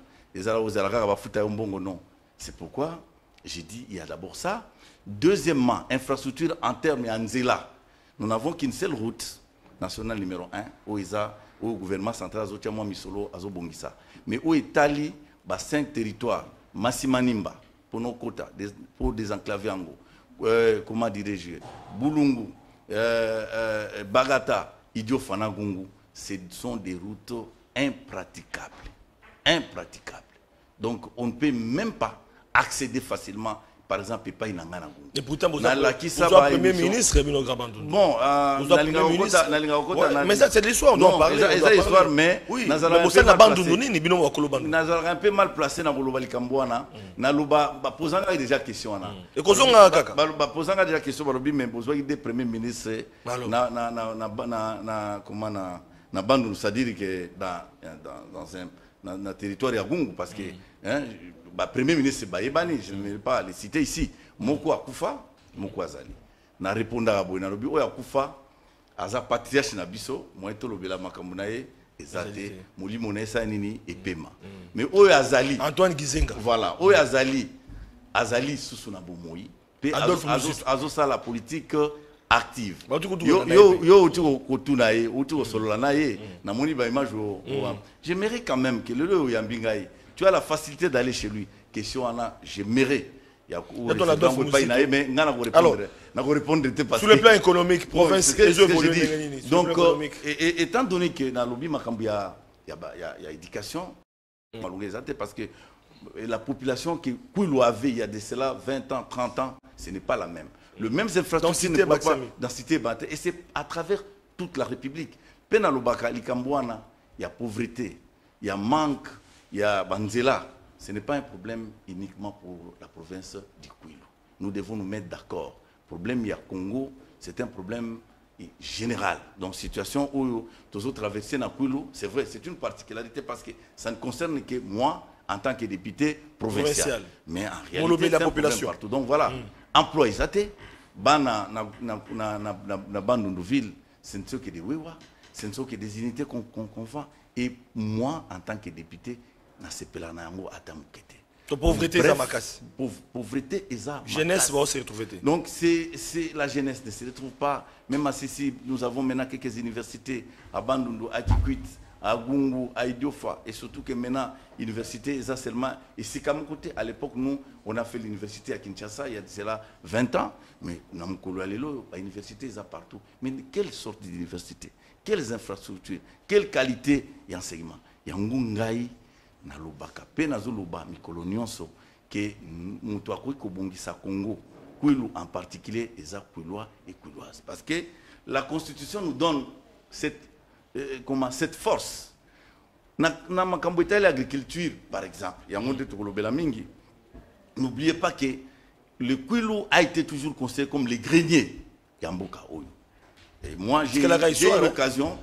C'est pourquoi j'ai dit il y a d'abord ça. Deuxièmement, infrastructure en termes d'Anzela. Nous n'avons qu'une seule route nationale numéro 1 au gouvernement central Zotiamo Misolo Azobongisa. Mais où est Ali, 5 territoires, Massimanimba, pour nos quotas, pour désenclaver Ango, comment dirais-je, Boulungu, Bagata, Idiofana Gungu, ce sont des routes impraticables. Impraticable. Donc, on ne peut même pas accéder facilement, par exemple, pas une angana. Et pourtant, vous avez Premier ministre, bon, mais ça, c'est l'histoire, on doit parler. C'est l'histoire, mais oui, nous avons un peu mal placé dans le Kambouana. Nous posons déjà question. Et nous posons déjà question, mais nous avons des premiers ministres. Comment c'est-à-dire que dans un territoire Yagungu, parce que le premier ministre Bayebani, je ne vais pas les citer ici, Moko Akufa, Moko Azali. Na répondre à Boina Lobi, Oya Akufa, Aza patriarche Nabiso, Moeto Lobela Makamunaye, Ezate, Mouli Monesa Nini et Pema. Mais Oya Azali, Antoine Gizenga. Voilà, Oya Azali, Azali Susuna Bomoui, Azosa la politique active. J'aimerais quand même que le Yambingaï, tu as la facilité d'aller chez lui. Question Anna, j'aimerais. Sur le plan économique, province, donc, étant donné que dans le lobby Makambia, il y a éducation, parce que la population que Kwilu avait il y a de cela 20 ans, 30 ans, ce n'est pas la même. Le même infrastructure ne peut pas dans Cité Banté. Et c'est à travers toute la République. Penalobaka, Likambouana, il y a pauvreté, il y a manque, il y a Banzela. Ce n'est pas un problème uniquement pour la province du Kwilu. Nous devons nous mettre d'accord. Le problème, il y a Congo, c'est un problème général. Donc, situation où tous autres traversés dans Kwilu, c'est vrai, c'est une particularité parce que ça ne concerne que moi en tant que député provincial. Mais en réalité, c'est la population partout. Donc voilà, emploi Isate, na Bandundu-Ville, ce ne sont que des Wewa, ce ne sont que des unités qu'on vend. Et moi, en tant que député, na Sepelanango Atamukete. Pauvreté, pauvreté et ça. Jeunesse va se retrouver. Donc la jeunesse ne se retrouve pas. Même si nous avons maintenant quelques universités à Bandundu, à Kikwit, à Gungu, à Idiofa, et surtout que maintenant, l'université est seulement. Et c'est comme côté, à l'époque, nous, on a fait l'université à Kinshasa, il y a cela 20 ans, mais l'université est partout. Mais quelle sorte d'université? Quelles infrastructures? Quelle qualité d'enseignement? Il y a un Ngungai, na lobaka, pe na zoloba, mikolo nyonso, que mutu akoi kobongisa Congo, Kwilu en particulier, et Kwilois et Kwiloises. Parce que la Constitution nous donne cette force. Na makambouita l'agriculture, par exemple, il y a un monde de mingi. N'oubliez pas que le Kwilu a été toujours considéré comme les greniers Yamboka Oyo. Et moi, j'ai eu l'occasion.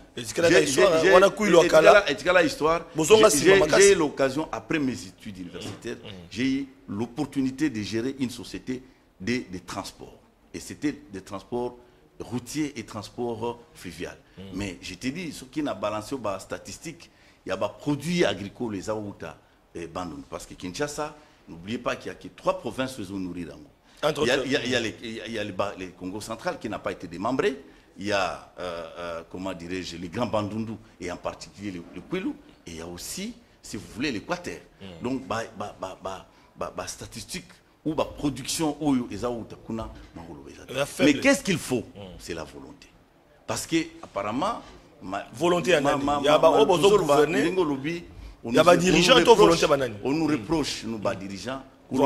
J'ai eu l'occasion, après mes études universitaires, j'ai eu l'opportunité de gérer une société de transport. Et c'était des transports routiers et transports fluviaux. Mais je te dis, ce qui n'a balancé aux statistiques, il y a des produits agricoles, les Aouta et Bandung. Parce que Kinshasa, n'oubliez pas qu'il n'y a que 3 provinces où nous nourrir. Il y a le Congo central qui n'a pas été démembré. Il y a, comment dirais-je, les grands Bandundu et en particulier le Kwilu. Et il y a aussi, si vous voulez, l'Équateur. Donc, statistique ou production, mais qu'est-ce qu'il faut? C'est la volonté. Parce que apparemment, volonté on nous reproche, nous, dirigeants,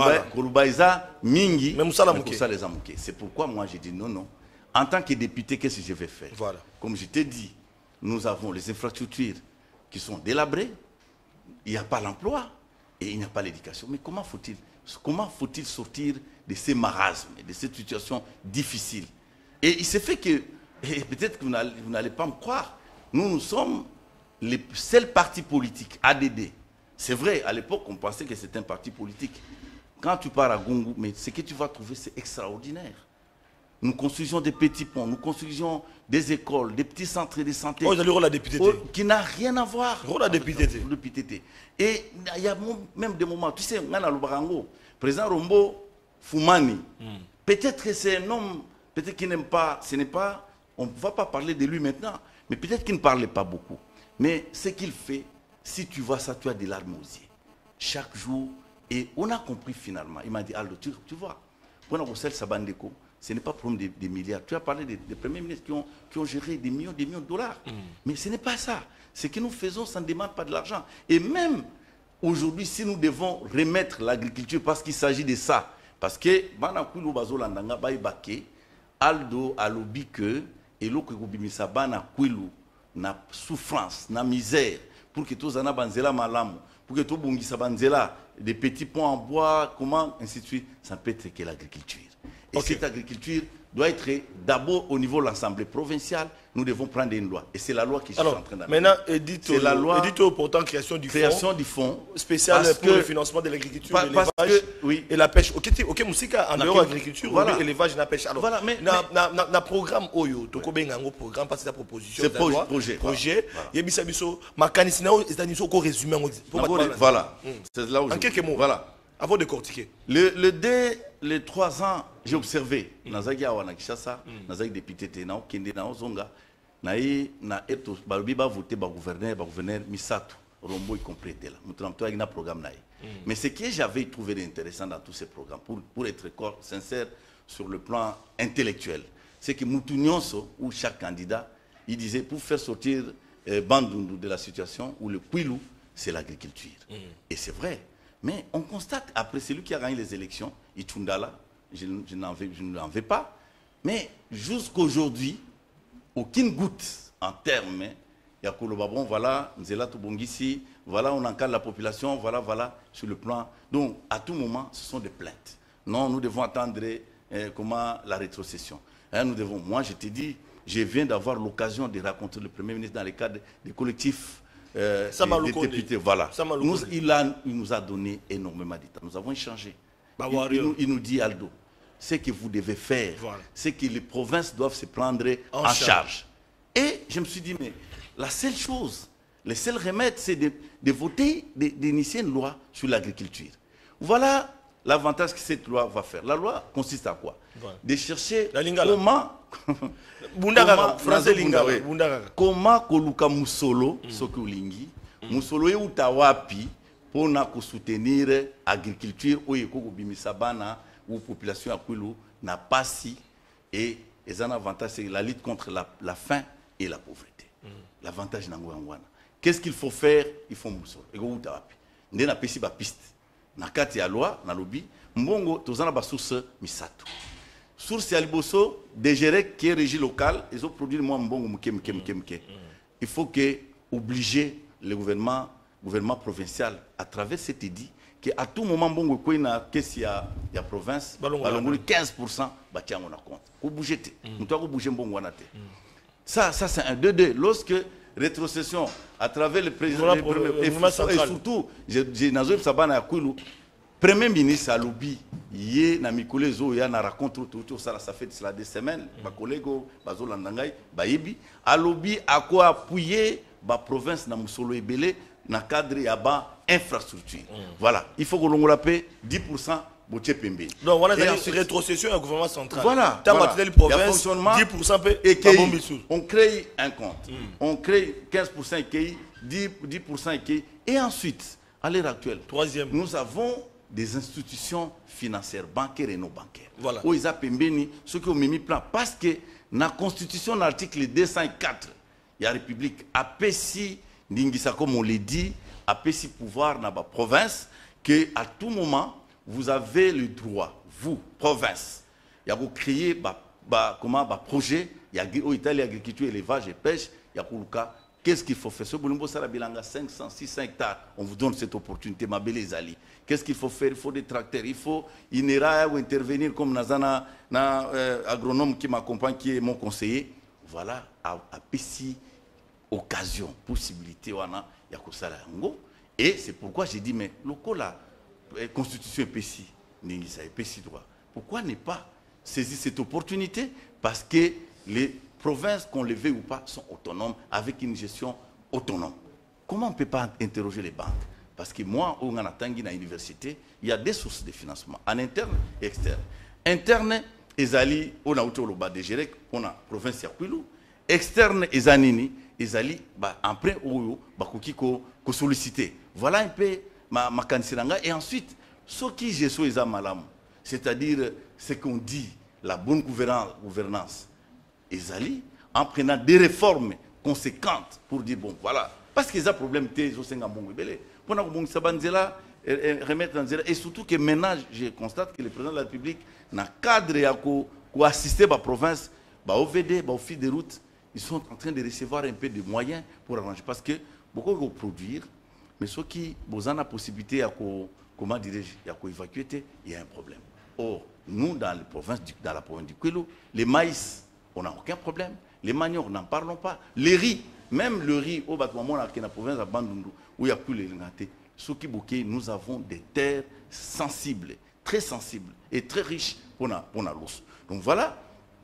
c'est pourquoi moi j'ai dit non. En tant que député, qu'est-ce que je vais faire? Comme je t'ai dit, nous avons les infrastructures qui sont délabrées, il n'y a pas l'emploi et il n'y a pas l'éducation. Mais comment faut-il sortir de ces marasmes, de cette situation difficile? Et il s'est fait que, peut-être que vous n'allez pas me croire, nous sommes les seuls partis politiques, ADD. C'est vrai, à l'époque, on pensait que c'était un parti politique. Quand tu pars à Gungu, mais ce que tu vas trouver, c'est extraordinaire. Nous construisons des petits ponts, nous construisons des écoles, des petits centres de santé. Qui n'a rien à voir avec le PTT. Et il y a même des moments, tu sais, président Rombo Foumani, peut-être que c'est un homme, peut-être qu'il n'aime pas, on ne va pas parler de lui maintenant, mais peut-être qu'il ne parlait pas beaucoup. Mais ce qu'il fait, si tu vois ça, tu as des larmes aux yeux. Chaque jour, et on a compris finalement. Il m'a dit, Aldo, tu vois, pour Roussel Sabandeko, ce n'est pas problème des milliards. Tu as parlé des premiers ministres qui ont géré des millions de dollars. Mais ce n'est pas ça. Ce que nous faisons, ça ne demande pas de l'argent. Et même aujourd'hui, si nous devons remettre l'agriculture, parce qu'il s'agit de ça, parce que Aldo a lobby que, et l'autre na souffrance, na misère, pour que tous en banzela malam, pour que tout bungisa banzela, des petits ponts en bois, comment, ainsi de suite, ça peut être que l'agriculture. Et cette agriculture doit être d'abord au niveau de l'Assemblée provinciale, nous devons prendre une loi. Et c'est la loi qui est en train d'amener. Maintenant, c'est la loi. Édito pourtant création du fonds spécial pour le financement de l'agriculture, de l'élevage et la pêche. Ok, Moussika, en dehors de l'agriculture, l'élevage et la pêche. Alors, voilà, mais na programme Oyo, tu connais un programme parce que la proposition. C'est projet. Il y a bisabiso, makanisina, ils ont résumé. Voilà. C'est là où en quelques mots. Voilà. Avant de cortiquer. Dès les 3 ans, j'ai observé, Nazagi Awana Kishasa, Nazagi député, na Kende, na Ozonga, na eto, Balubiba voté, gouverneur, Misato, Rombo y complété là. Nous avons un programme. Mais ce que j'avais trouvé intéressant dans tous ces programmes, pour être sincère sur le plan intellectuel, c'est que Moutounionso, ou chaque candidat, il disait pour faire sortir Bandundu de la situation, où le Kwilu, c'est l'agriculture. Et c'est vrai. Mais on constate, après celui qui a gagné les élections, Itundala, je ne l'en veux pas, mais jusqu'aujourd'hui, aucune goutte en termes, il y a Kolobabon, voilà, Nzela Toubongisi, voilà, on encadre la population, voilà, sur le plan. Donc, à tout moment, ce sont des plaintes. Non, nous devons attendre comment la rétrocession. Nous devons, moi, je te dis, je viens d'avoir l'occasion de rencontrer le Premier ministre dans le cadre des collectifs. Des députés, voilà. Il nous a donné énormément de temps. Nous avons échangé. Il nous dit, Aldo, ce que vous devez faire, c'est que les provinces doivent se prendre en charge. Et je me suis dit, mais la seule chose, le seul remède, c'est de voter, d'initier une loi sur l'agriculture. Voilà l'avantage que cette loi va faire. La loi consiste à quoi? De chercher comment koluka musolo soki ulingi musolo ye utawapi pona ko soutenir agriculture oyo ko bimisa bana ou population ya Kwilu na pasi et un avantage c'est la lutte contre la faim et la pauvreté. L'avantage nango ngwana. Qu'est-ce qu'il faut faire? Il faut musolo ego utawapi ndé na pesi ba piste na kati ya loi na lobby mbongo tozana ba source misato. Source ya liboso dégéré qui est régie locale, ils ont produit moi mbongo mke. Il faut que obliger le gouvernement provincial à travers cet édit que à tout moment mbongo ko na kesi ya province balongoli 15% batiango na compte. Ko bouger te. Muto ko bouger mbongo wana te. Ça c'est un 2-2. Lorsque rétrocession à travers le président et surtout, j'ai Nazoïb Sabana Yakoulou, Premier ministre à l'Obi, hier, na Mikole Zo, ya na raconte tout ça, ça fait cela des semaines, ma collègue Bazo Landangay, Baïbi, à l'Obi, à quoi appuyer la province na Moussolo Ebele, na cadre ya ba infrastructure. Voilà, il faut que l'on l'appelle 10%. Donc voilà, c'est une rétrocession au gouvernement central. Voilà. Province, 10% et on crée un compte. On crée 15% EKI, 10% EKI. Et ensuite, à l'heure actuelle, nous avons des institutions financières, bancaires et non bancaires. Voilà. Où ils appellent ceux qui ont mis plan. Parce que dans la Constitution, l'article 204, il y a la République, à Pessi, comme on l'a dit, à Pessi pouvoir dans la province, qu'à tout moment, vous avez le droit, vous, province, il y a vous créer comment projet, il y a l'Italie agriculture, élevage et pêche, il y a qu'est-ce qu'il faut faire? Ce Boulumbo Sarabilanga 500, 600 hectares, on vous donne cette opportunité, ma belle Zali. Qu'est-ce qu'il faut faire? Il faut des tracteurs, il faut intervenir comme Nazana, agronome qui m'accompagne, qui est mon conseiller. Voilà, à Pessi, occasion, possibilité, il y a et c'est pourquoi j'ai dit, mais le là, Constitution EPC, EPC droit. Pourquoi ne pas saisir cette opportunité? Parce que les provinces, qu'on le veuille ou pas, sont autonomes, avec une gestion autonome. Comment on ne peut pas interroger les banques? Parce que moi, au Nganatangi, dans l'université, il y a des sources de financement, en interne et externe. Interne, Ezali, on a autour le bas de Gérec, on a province Yakwilou. Externe, Ezanini, Ezali, emprunt ou ko sollicité. Voilà un peu ma candidature. Et ensuite, ce qui j'ai sur les malam, c'est-à-dire ce qu'on dit, la bonne gouvernance, Ezali, en prenant des réformes conséquentes pour dire, bon, voilà, parce qu'ils ont un problème, et surtout que maintenant, je constate que le président de la République, dans le cadre pour assister la province, OVD, au fil des routes, ils sont en train de recevoir un peu de moyens pour arranger. Parce que beaucoup vont produire, mais ceux qui ont la possibilité d'évacuer, il y a un problème. Or, nous, dans la province du Kouelo, les maïs, on n'a aucun problème. Les maniocs, n'en parlons pas. Les riz, même le riz, au Batouamon, dans la province de Bandundu, où il n'y a plus les lingatés, nous avons des terres sensibles, très sensibles et très riches pour la l'os. Donc voilà.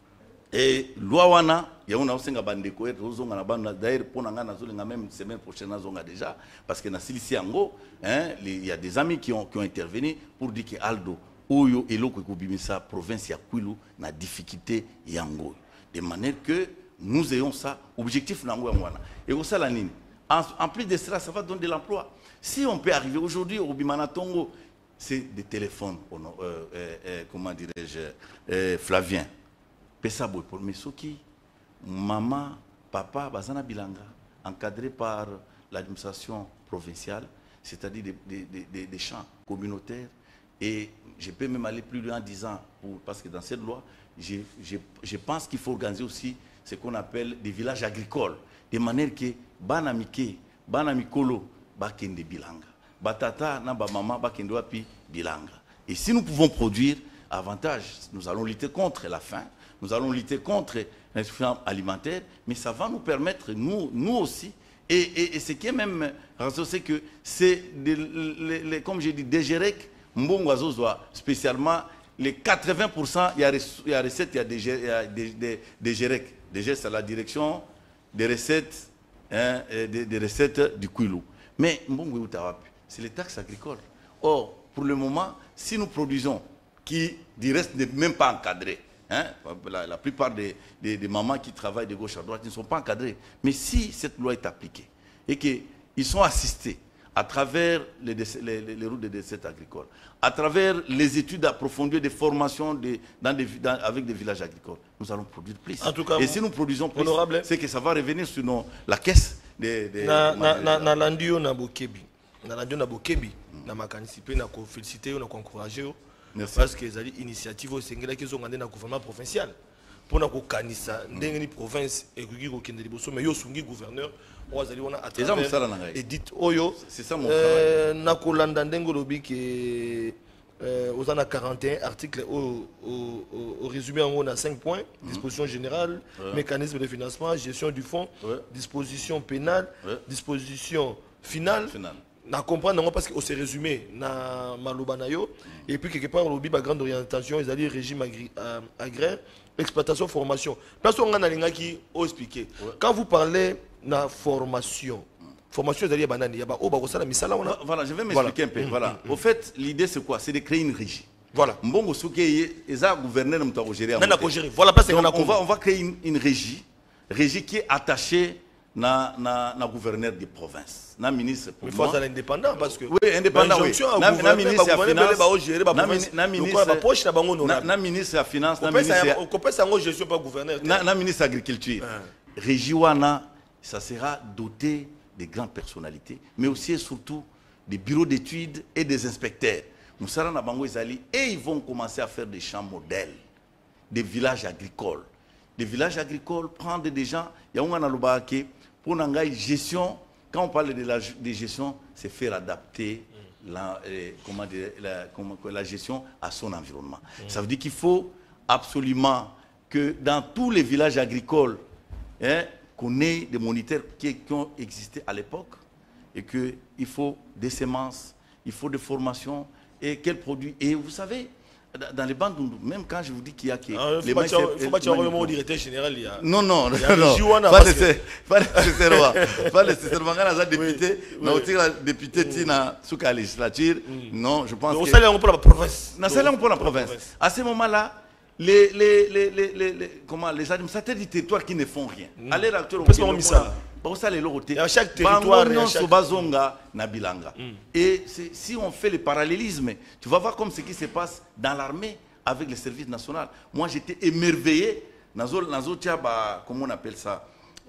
Et Luawana, il y a un aussi un bandeko, d'ailleurs, pour la même semaine prochaine, déjà, parce que dans Siliciango, il y a des amis qui ont intervenu pour dire que Aldo, Oyo et l'Okubimisa, province Yakwilou, n'a difficulté Yango. De manière que nous ayons ça, objectif Nangoana. Et au Salanine, en plus de cela, ça va donner de l'emploi. Si on peut arriver aujourd'hui au Bimana Tongo, c'est des téléphones, comment dirais-je, Flavien. Pesabo pour mes soki, maman, papa, Bazana Bilanga, encadré par l'administration provinciale, c'est-à-dire des champs communautaires. Et je peux même aller plus loin en disant, parce que dans cette loi, je pense qu'il faut organiser aussi ce qu'on appelle des villages agricoles, de manière que Banamike, Banamikolo, Bakende Bilanga, Batata, Naba Mama, Bakende Wapi, Bilanga. Et si nous pouvons produire, avantage, nous allons lutter contre la faim. Nous allons lutter contre l'insuffisance alimentaire, mais ça va nous permettre, nous aussi, et ce qui est même, c'est que c'est, comme j'ai dit, des GEREC, spécialement, les 80%, il y a recettes, il y a des GEREC. Déjà, c'est la direction des recettes, des recettes du Kouilou. Mais c'est les taxes agricoles. Or, pour le moment, si nous produisons, qui du reste n'est même pas encadré, la plupart des mamans qui travaillent de gauche à droite ne sont pas encadrées. Mais si cette loi est appliquée et qu'ils sont assistés à travers les routes de recettes agricoles, à travers les études approfondies des formations avec des villages agricoles, nous allons produire plus. En tout cas, et si nous produisons plus, c'est que ça va revenir sur la caisse des... Na landio na bokebi. Na landio na bokebi. Na makanisipe na ko féliciter na ko encourager. Merci. Parce que les initiatives au Sénégal qui sont dans le gouvernement provincial pour nous canisa dans les provinces et qui ont été mais yo sungi gouverneur on a à travers et dit oyo c'est ça mon travail na kolanda ndengo lobi que aux années 41 articles au résumé on a 5 points. Disposition générale, mécanisme de financement, gestion du fonds, disposition pénale, disposition finale. Na comprendre parce que c'est résumé na malobanayo et puis quelque part lobby ba grande orientation ils allaient régime agraire, exploitation, formation. Parce qu'on a linga qui expliquer. Quand vous parlez na formation voilà, je vais m'expliquer un peu. Voilà. Au fait, l'idée c'est quoi? C'est de créer une régie. Voilà. Mbongo Souké est un gouverneur de gérer. Voilà, on va créer une régie qui est attachée na gouverneur des provinces. Na ministre pour il faut être indépendant parce que oui, indépendant oui. Na ministre à finance. Na ministre à finance, na ministre agriculture. Régie wana, ça sera doté des grandes personnalités, mais aussi et surtout des bureaux d'études et des inspecteurs. Moussara Nabango Ezali, et ils vont commencer à faire des champs modèles, des villages agricoles. Des villages agricoles, prendre des gens, il y a un analobake, pour une gestion, quand on parle de gestion, c'est faire adapter la gestion à son environnement. Ça veut dire qu'il faut absolument que dans tous les villages agricoles, qu'on ait des moniteurs qui ont existé à l'époque et qu'il faut des semences, il faut des formations et quels produits. Et vous savez, dans les bandes, même quand je vous dis qu'il y a qui... Il ne faut pas dire au directeur général. Non, pas nécessairement. Pas nécessairement. Quand on a député, député sous la législature, non, je pense que... C'est pour la province. C'est pour la province. À ce moment-là, les administrateurs du territoire qui ne font rien. À l'heure actuelle, à chaque territoire, et si on fait le parallélisme, tu vas voir comme ce qui se passe dans l'armée avec le service national. Moi, j'étais émerveillé. Comment on appelle ça?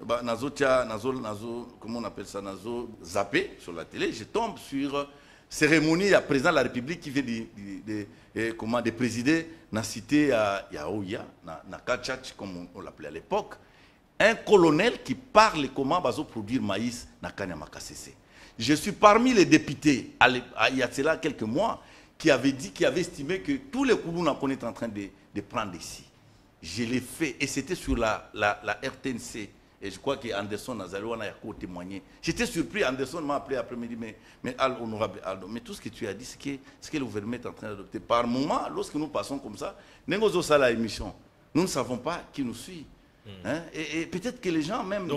Comment on appelle ça? Zappé sur la télé. Je tombe sur cérémonie à président de la République qui vient de présider la cité à Yaouya, na Kachach, comme on l'appelait à l'époque, un colonel qui parle comment produire maïs na Kanyamakassese. Je suis parmi les députés, il y a cela quelques mois, qui avait estimé que tous les Koulouna qu'on est en train de prendre ici, je l'ai fait, et c'était sur la RTNC. Et je crois qu'Anderson Nazarou a témoigné. J'étais surpris, Anderson m'a appelé après-midi, mais honorable Aldo, mais tout ce que tu as dit, c'est ce que le gouvernement est en train d'adopter. Par moment, lorsque nous passons comme ça, nous ne savons pas qui nous suit. Et peut-être que les gens, même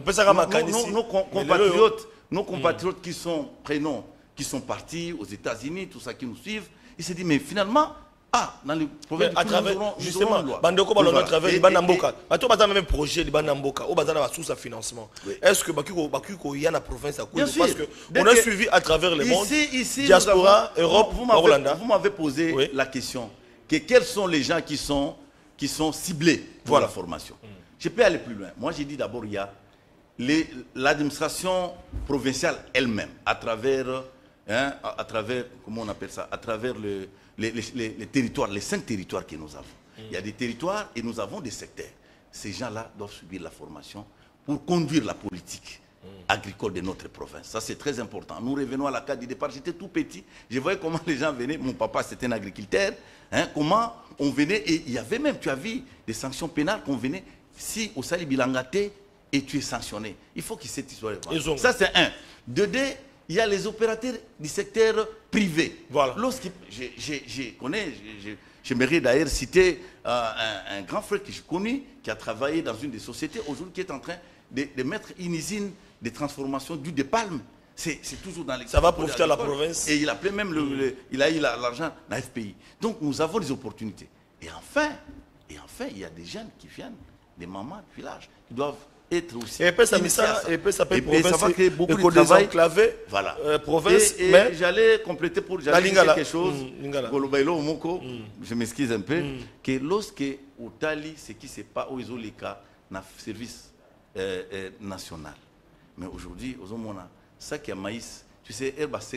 nos compatriotes qui sont partis aux États-Unis, tout ça qui nous suivent, ils se disent, mais finalement, dans les provinces à travers justement bandeko balona à travers les banamboka bato bazana même projet les banamboka au bazana ba sous sa financement est-ce que bakiko y a la province à quoi parce que on a suivi à travers le monde diaspora Europe Hollande. Vous m'avez posé la question que quels sont les gens qui sont ciblés pour la formation. Je peux aller plus loin. Moi j'ai dit d'abord il y a l'administration provinciale elle-même à travers comment on appelle ça, à travers les territoires, les 5 territoires que nous avons. Il y a des territoires et nous avons des secteurs. Ces gens-là doivent subir la formation pour conduire la politique agricole de notre province. Ça, c'est très important. Nous revenons à la carte du départ. J'étais tout petit. Je voyais comment les gens venaient. Mon papa, c'était un agriculteur. Comment on venait. Et il y avait même, tu as vu, des sanctions pénales qu'on venait. Si au Sali Bilangaté et tu es sanctionné. Il faut que cette histoire... Ça, c'est un. De deux, il y a les opérateurs du secteur privé. Voilà. Lorsque j'aimerais d'ailleurs citer un grand frère que je connais, qui a travaillé dans une des sociétés, aujourd'hui qui est en train de mettre une usine de transformation d'huile de palme. C'est toujours dans les... Ça va profiter à la province. Et il appelait même il a eu l'argent dans la FPI. Donc nous avons des opportunités. Et enfin, il y a des jeunes qui viennent, des mamans du village, qui doivent être aussi. Et puis ça peut province, ça va créer beaucoup de travail. Voilà. Province, et mais j'allais compléter pour quelque chose. Je m'excuse un peu. Que lorsque au Tali, ce qui se passe au Isolika, dans le service national. Mais aujourd'hui, aux hommes, ça qui a maïs, tu sais,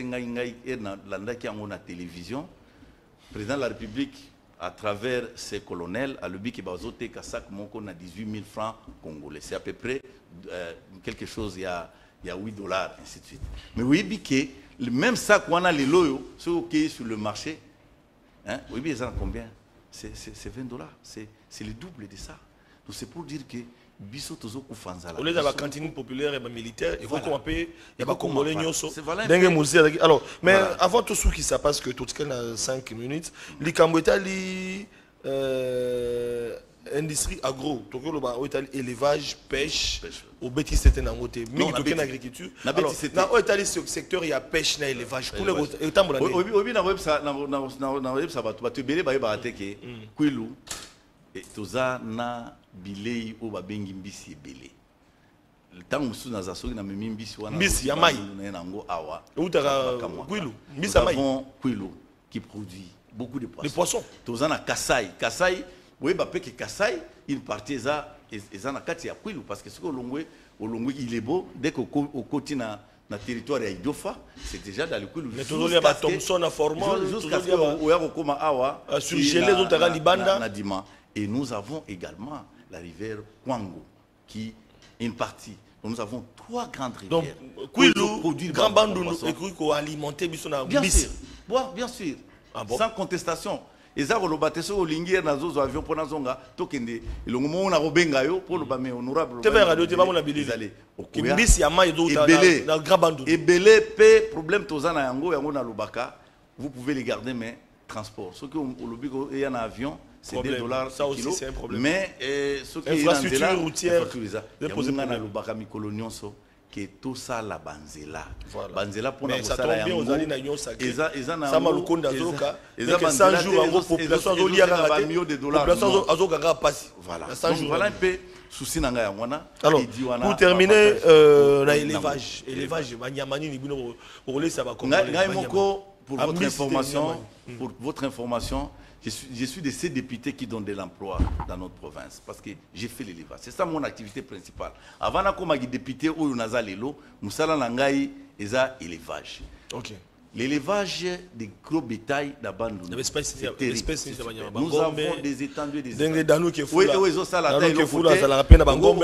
la télévision, le président de la République, à travers ses colonels, à l'objet qui bazote Kassak Monko na 18 000 francs congolais. C'est à peu près quelque chose, il y a $8, ainsi de suite. Mais oui, même ça, qu'on a les loyaux, ceux qui sont sur le marché, Hein? Oui, mais ça combien? C'est 20 $. C'est le double de ça. Donc c'est pour dire que biso tozo kufanzala. Au lieu d'avoir cantine populaire et militaire, il faut qu'on appelle il y a Congolais nyoso. Alors, mais avant tout ce qui se passe que tout ce qu'il a 5 minutes, les Cambodgiens industrie agro, donc élevage, pêche, au bêtis c'était dans côté, mais il y a agriculture. Alors, dans le secteur il y a pêche et élevage. Pour les temps voilà. Oui, na web ça va te belé ba te ke kwilu et toza na bilei o ba bengi mbisi belé. Le temps où nous avons na mbisi wana mbisi ya mai na ngo awa. Utaka kwilu, mbisi ya mai. Kwilu qui produit beaucoup de poissons. Les poissons. Toza na Kasai, oui, bah que Kasai, une partie ça, ils en a quatre à Kwilu parce que ce que Olongwe, il est beau dès qu'au côté na territoire à Idofa, c'est déjà dans le Kwilu. Mais toujours il y a Thompson à Formol, jusqu'à ce qu'on a Awa, sur gelé d'autres à Libanda. Et nous avons également la rivière Kwango qui est une partie. Donc nous avons 3 grandes rivières. Donc Kwilu, Grand Bandounou, et Kwilu alimenter Bissona. Bien sûr, bien sûr, sans contestation. Et ça, on a fait des avions pour Nazonga, Tokende, et le moment où on a robenga yo pour le bamé honorable. Tu vas radio, tu vas mon habiller. Kimbisi ya mai d'autres dans Grand Bandou. Et belé pe problème tozana yango yango na lubaka, vous pouvez les garder mais transport. Ce que au lobby il y a un avion, c'est $2 ça aussi c'est un problème. Mais ce qui infrastructure routière, déposer na lubaka mikolo nyonso que tout ça la banzela. Banzela pour la ça tombe bien aux alliés na union sacrée. Ça m'a le compte d'Azoka. Et 100 jours en gros population Azolia raté. Population Azoka passe. Voilà. Voilà un peu souci nanga ya mwana. Alors pour terminer l'élevage, banyamani ni bino pour laisser ba Congolais. Ngai moko pour votre information, je suis de ces députés qui donnent de l'emploi dans notre province parce que j'ai fait l'élevage. C'est ça mon activité principale. Avant d'être député ou Nazalelo, Moussala Nangaï et ça élevage. Ok. L'élevage des gros bétail d'Abandou. Nous avons des étendues des étendues. Dano qui est fou. Oui, ça la taille. Ça la peine à Bangombe.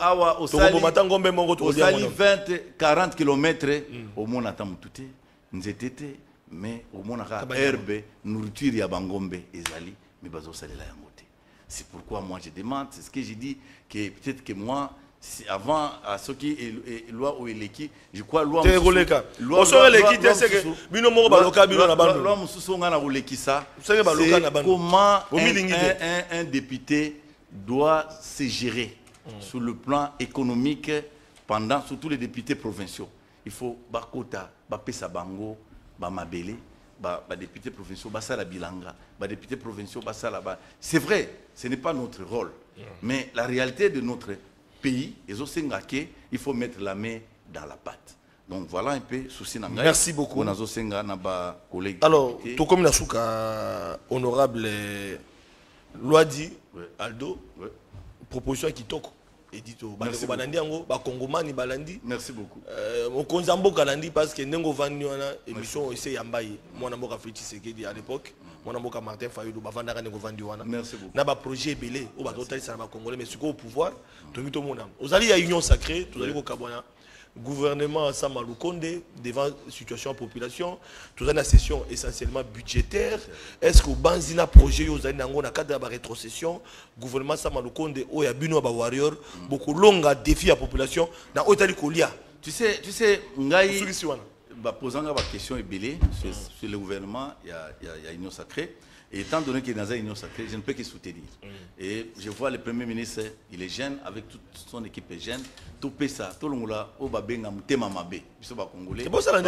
Au Sali 20-40 km au monde à Tamoutouté. Nous étions mais au moins herbe nourriture ya bangombe ezali mais bazo salela yangote. C'est pourquoi moi je demande, c'est ce que j'ai dit que peut-être que moi avant à ce qui est loi ou eleki je crois loi loi c'est que bino moko baloka bino na bando loi mususonga na oleki ça c'est comment un député doit se gérer sur le plan économique pendant surtout les députés provinciaux. Il faut bakota bapesa bango Bamabele, député provinciaux, Bassala Bilanga, député provinciaux, Bassala. C'est vrai, ce n'est pas notre rôle. Mais la réalité de notre pays, il faut mettre la main dans la pâte. Donc voilà un peu souci. Merci beaucoup. Alors, tout comme la souka honorable Loadi Aldo, proposition qui toque. Edito balandi yango ba kongomani balandi. Merci beaucoup. Mokonza mboka landi parce que ndengo vandi wana émission ese yambaye mwana mboka Félix Tshisekedi à l'époque mwana mboka Martin Fayulu bavanda ka ndengo vandi wana. Merci beaucoup. Na ba projet belé o ba totali ça ba congolais mais siko au pouvoir to ngito mona. Ozali ya union sacrée to zali ko kabwana gouvernement Sama Lukonde devant situation population tout ça la session essentiellement budgétaire. Est-ce que banzina projet ozali nango na cadre de la rétrocession gouvernement Sama Lukonde o ya bino ba warrior beaucoup longa défi à population na otali kolia. Tu sais ngai ba posanga ba question ebelé sur le gouvernement il y a union sacrée. Et étant donné qu'il est dans une union sacrée, je ne peux que soutenir. Et je vois le Premier ministre, il est jeune, avec toute son équipe est jeune. Tout ça, tout le monde là, au Babenga Mutema Mabé. C'est pour ça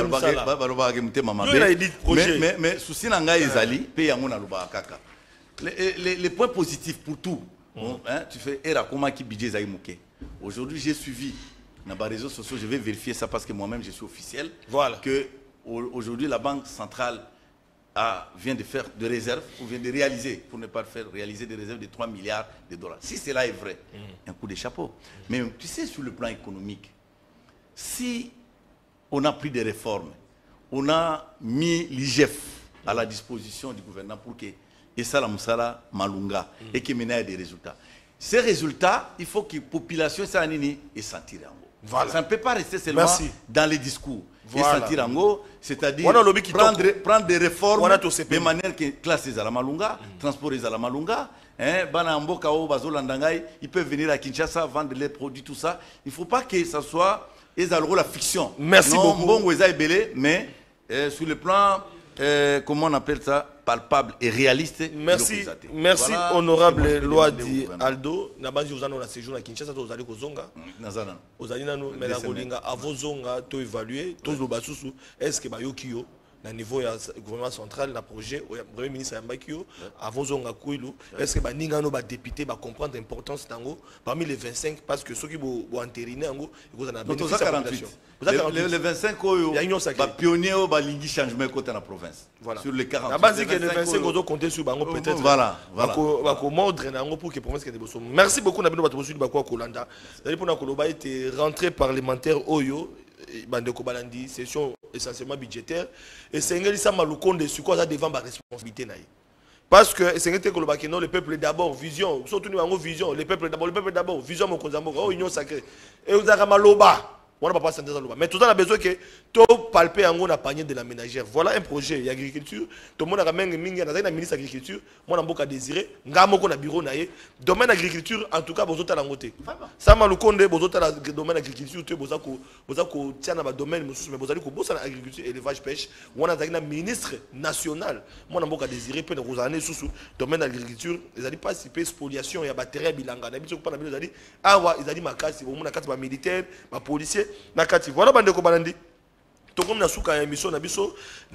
que mais souci nanga ezali, paye yango na luba kaka. Les points positifs pour tout. Tu fais era comment qui budget zai muke. Aujourd'hui, j'ai suivi dans les réseaux sociaux, je vais vérifier ça parce que moi-même je suis officiel. Voilà. Que aujourd'hui la Banque centrale vient de faire des réserves, ou vient de réaliser, pour ne pas faire réaliser des réserves de 3 milliards de dollars. Si cela est vrai, un coup de chapeau. Mais tu sais, sur le plan économique, si on a pris des réformes, on a mis l'IGF à la disposition du gouvernement pour que Essala Moussala Malunga et qu'il mène des résultats. Ces résultats, il faut que la population s'anini et sentir en haut. Voilà. Ça ne peut pas rester seulement dans les discours. Voilà. Et sentir en gros, c'est-à-dire prendre des réformes de manière que classe à la Malunga, transport à la Malunga, ils peuvent venir à Kinshasa vendre les produits, tout ça. Il ne faut pas que ça soit la fiction. Merci beaucoup. Bon, mais sur le plan, comment on appelle ça, palpable et réaliste. Merci, merci voilà, honorable Loadi Aldo. Nabanzi vous avez séjour à Kinshasa, vous allez Kozonga. Vous allez nous mais la Kolinga à vos zonga, to évaluer, tous les basusu. Est-ce que Bayokio na niveau du gouvernement central, le projet, le premier ministre Yambakio, à vos zonga Kouilou, est-ce que Baningano va député va comprendre l'importance d'Ango parmi les 25 parce que ceux qui vont entériner Ango, ils vont en bénéficier de la population. Les 25 pionniers au Balingi changement côté dans la province. Voilà. Sur les 40. La base c'est que les 25 ont compté sur Bango peut-être. Voilà. Comment drainer Ango pour que la province soit de merci beaucoup Nabino Batosu Bakwa Kolanda. C'est pour Nakoloba était rentrée parlementaire Oyo. Bandeko Balandi, session essentiellement budgétaire. Et c'est un ça malukonde sur quoi ça devant ma responsabilité. Parce que c'est un que non, le peuple d'abord, vision, surtout nous avons vision, le peuple d'abord, vision mon Kozambo, oh union sacrée. Et vous avez maloba. On n'a pas sentir ça. Mais tout le monde a besoin que tout palper en haut la panier de la ménagère. Voilà un projet d'agriculture. Tout le monde a ramène mingi dans la ministre de l'agriculture. Moi on a beaucoup désiré. Ngamo qu'on a bureau naïe. Domaine d'agriculture en tout cas vous autres à l'angoté. Ça m'a le condé vous autres à domaine d'agriculture. Tu vous avez tiens dans le domaine mais vous allez que bosser dans l'agriculture élevage pêche. On a un ministre national. Moi on a beaucoup désiré pendant vos années sous domaine d'agriculture. Ils allaient participer spoliation. Il y a batterie bilanga. N'habitude pas n'habitude ils allaient ah ouais ils allaient ma casse. Ils vont ma casse ma militaire ma policier. Nakati voilà bandeko balandi to comme na suka ya émission na biso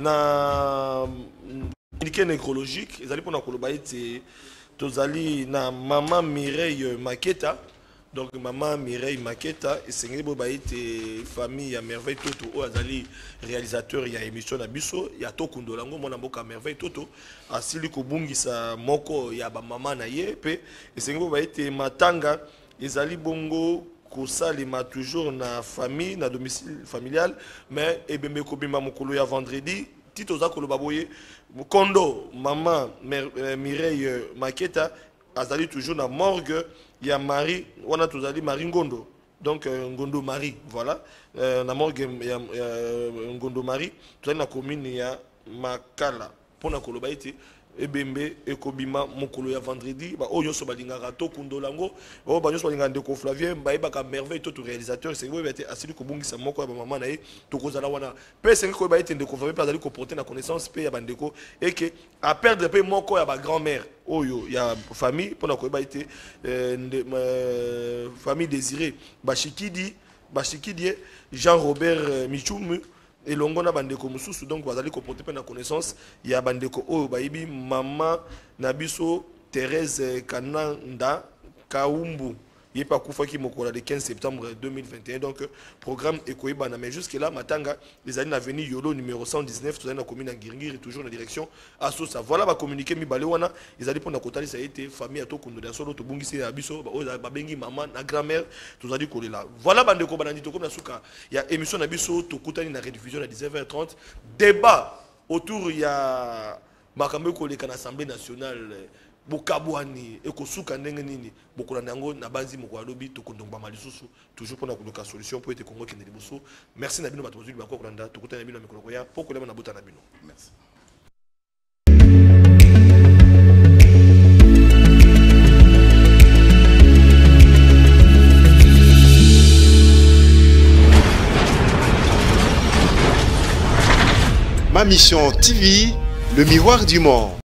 na indiqué nécrologique ils allaient pour na koloba ete tozali na maman Mireille Maketa donc maman Mireille Maketa et c'est ngebo ba ete famille ya merveille toto o azali réalisateur ya émission na biso ya to kundolango mona mboka merveille toto asili ko bungisa moko ya ba maman na ye pe et c'est ngebo ba ete matanga ezali bongo kosalima toujours na famille na domicile familial mais ebembe kobima mokolo ya vendredi tito za koloba boye kondo maman Mireille Maketa azali toujours na morgue ya Marie wana tozali Marie Ngondo donc Ngondo Marie voilà na morgue ya Ngondo Marie tozali na commune ya Makala pona koloba ite ebembe ekobima mokolo ya vendredi ba oyo so balingaka to kundolango o ba nyoso balingaka ndeko Flavien ba ka merveille to réalisateur c'est vous bete asili ko bungisa moko ya maman na ye to kozala wana pe c'est ko ba ete ndeko Flavien pas ali ko porter na connaissance pe ya bandeko et que à perdre pe moko ya ba grand-mère oyo ya famille pona ko ba ete famille désirée bashikidi Jean-Robert Michoum et l'ongona bandeko mususu donc bazali ko porter na connaissance ya bandeko oyo baibi maman nabiso Thérèse Kananda Kaumbu yepa kufaki mokola le 15 septembre 2021 donc programme ekoyebana mais jusque là matanga les années avenue Yolo numéro 119 tout dans la commune Ngingiri toujours dans la direction Asosa voilà va communiquer mi balé wana ils allaient pour na kotali ça a été famille à to kondo da solo to bungisi ya biso ba bengi maman na grand-mère tout ça dit kolela voilà bande ko banandi to comme na suka ya émission na biso to kutani na rediffusion à 19h30 débat autour ya makambo ko le kan assemblée nationale bokabwani ekosuka ndenge nini bokola nango na banzi moko alobi to kondongba malisusu toujours pour na koloka solution pour ete Congo kende liboso merci na bino bato bazuli bako kolanda to kutana bino mikolo koya pour kolema na bota na bino merci. Ma mission TV, le miroir du monde.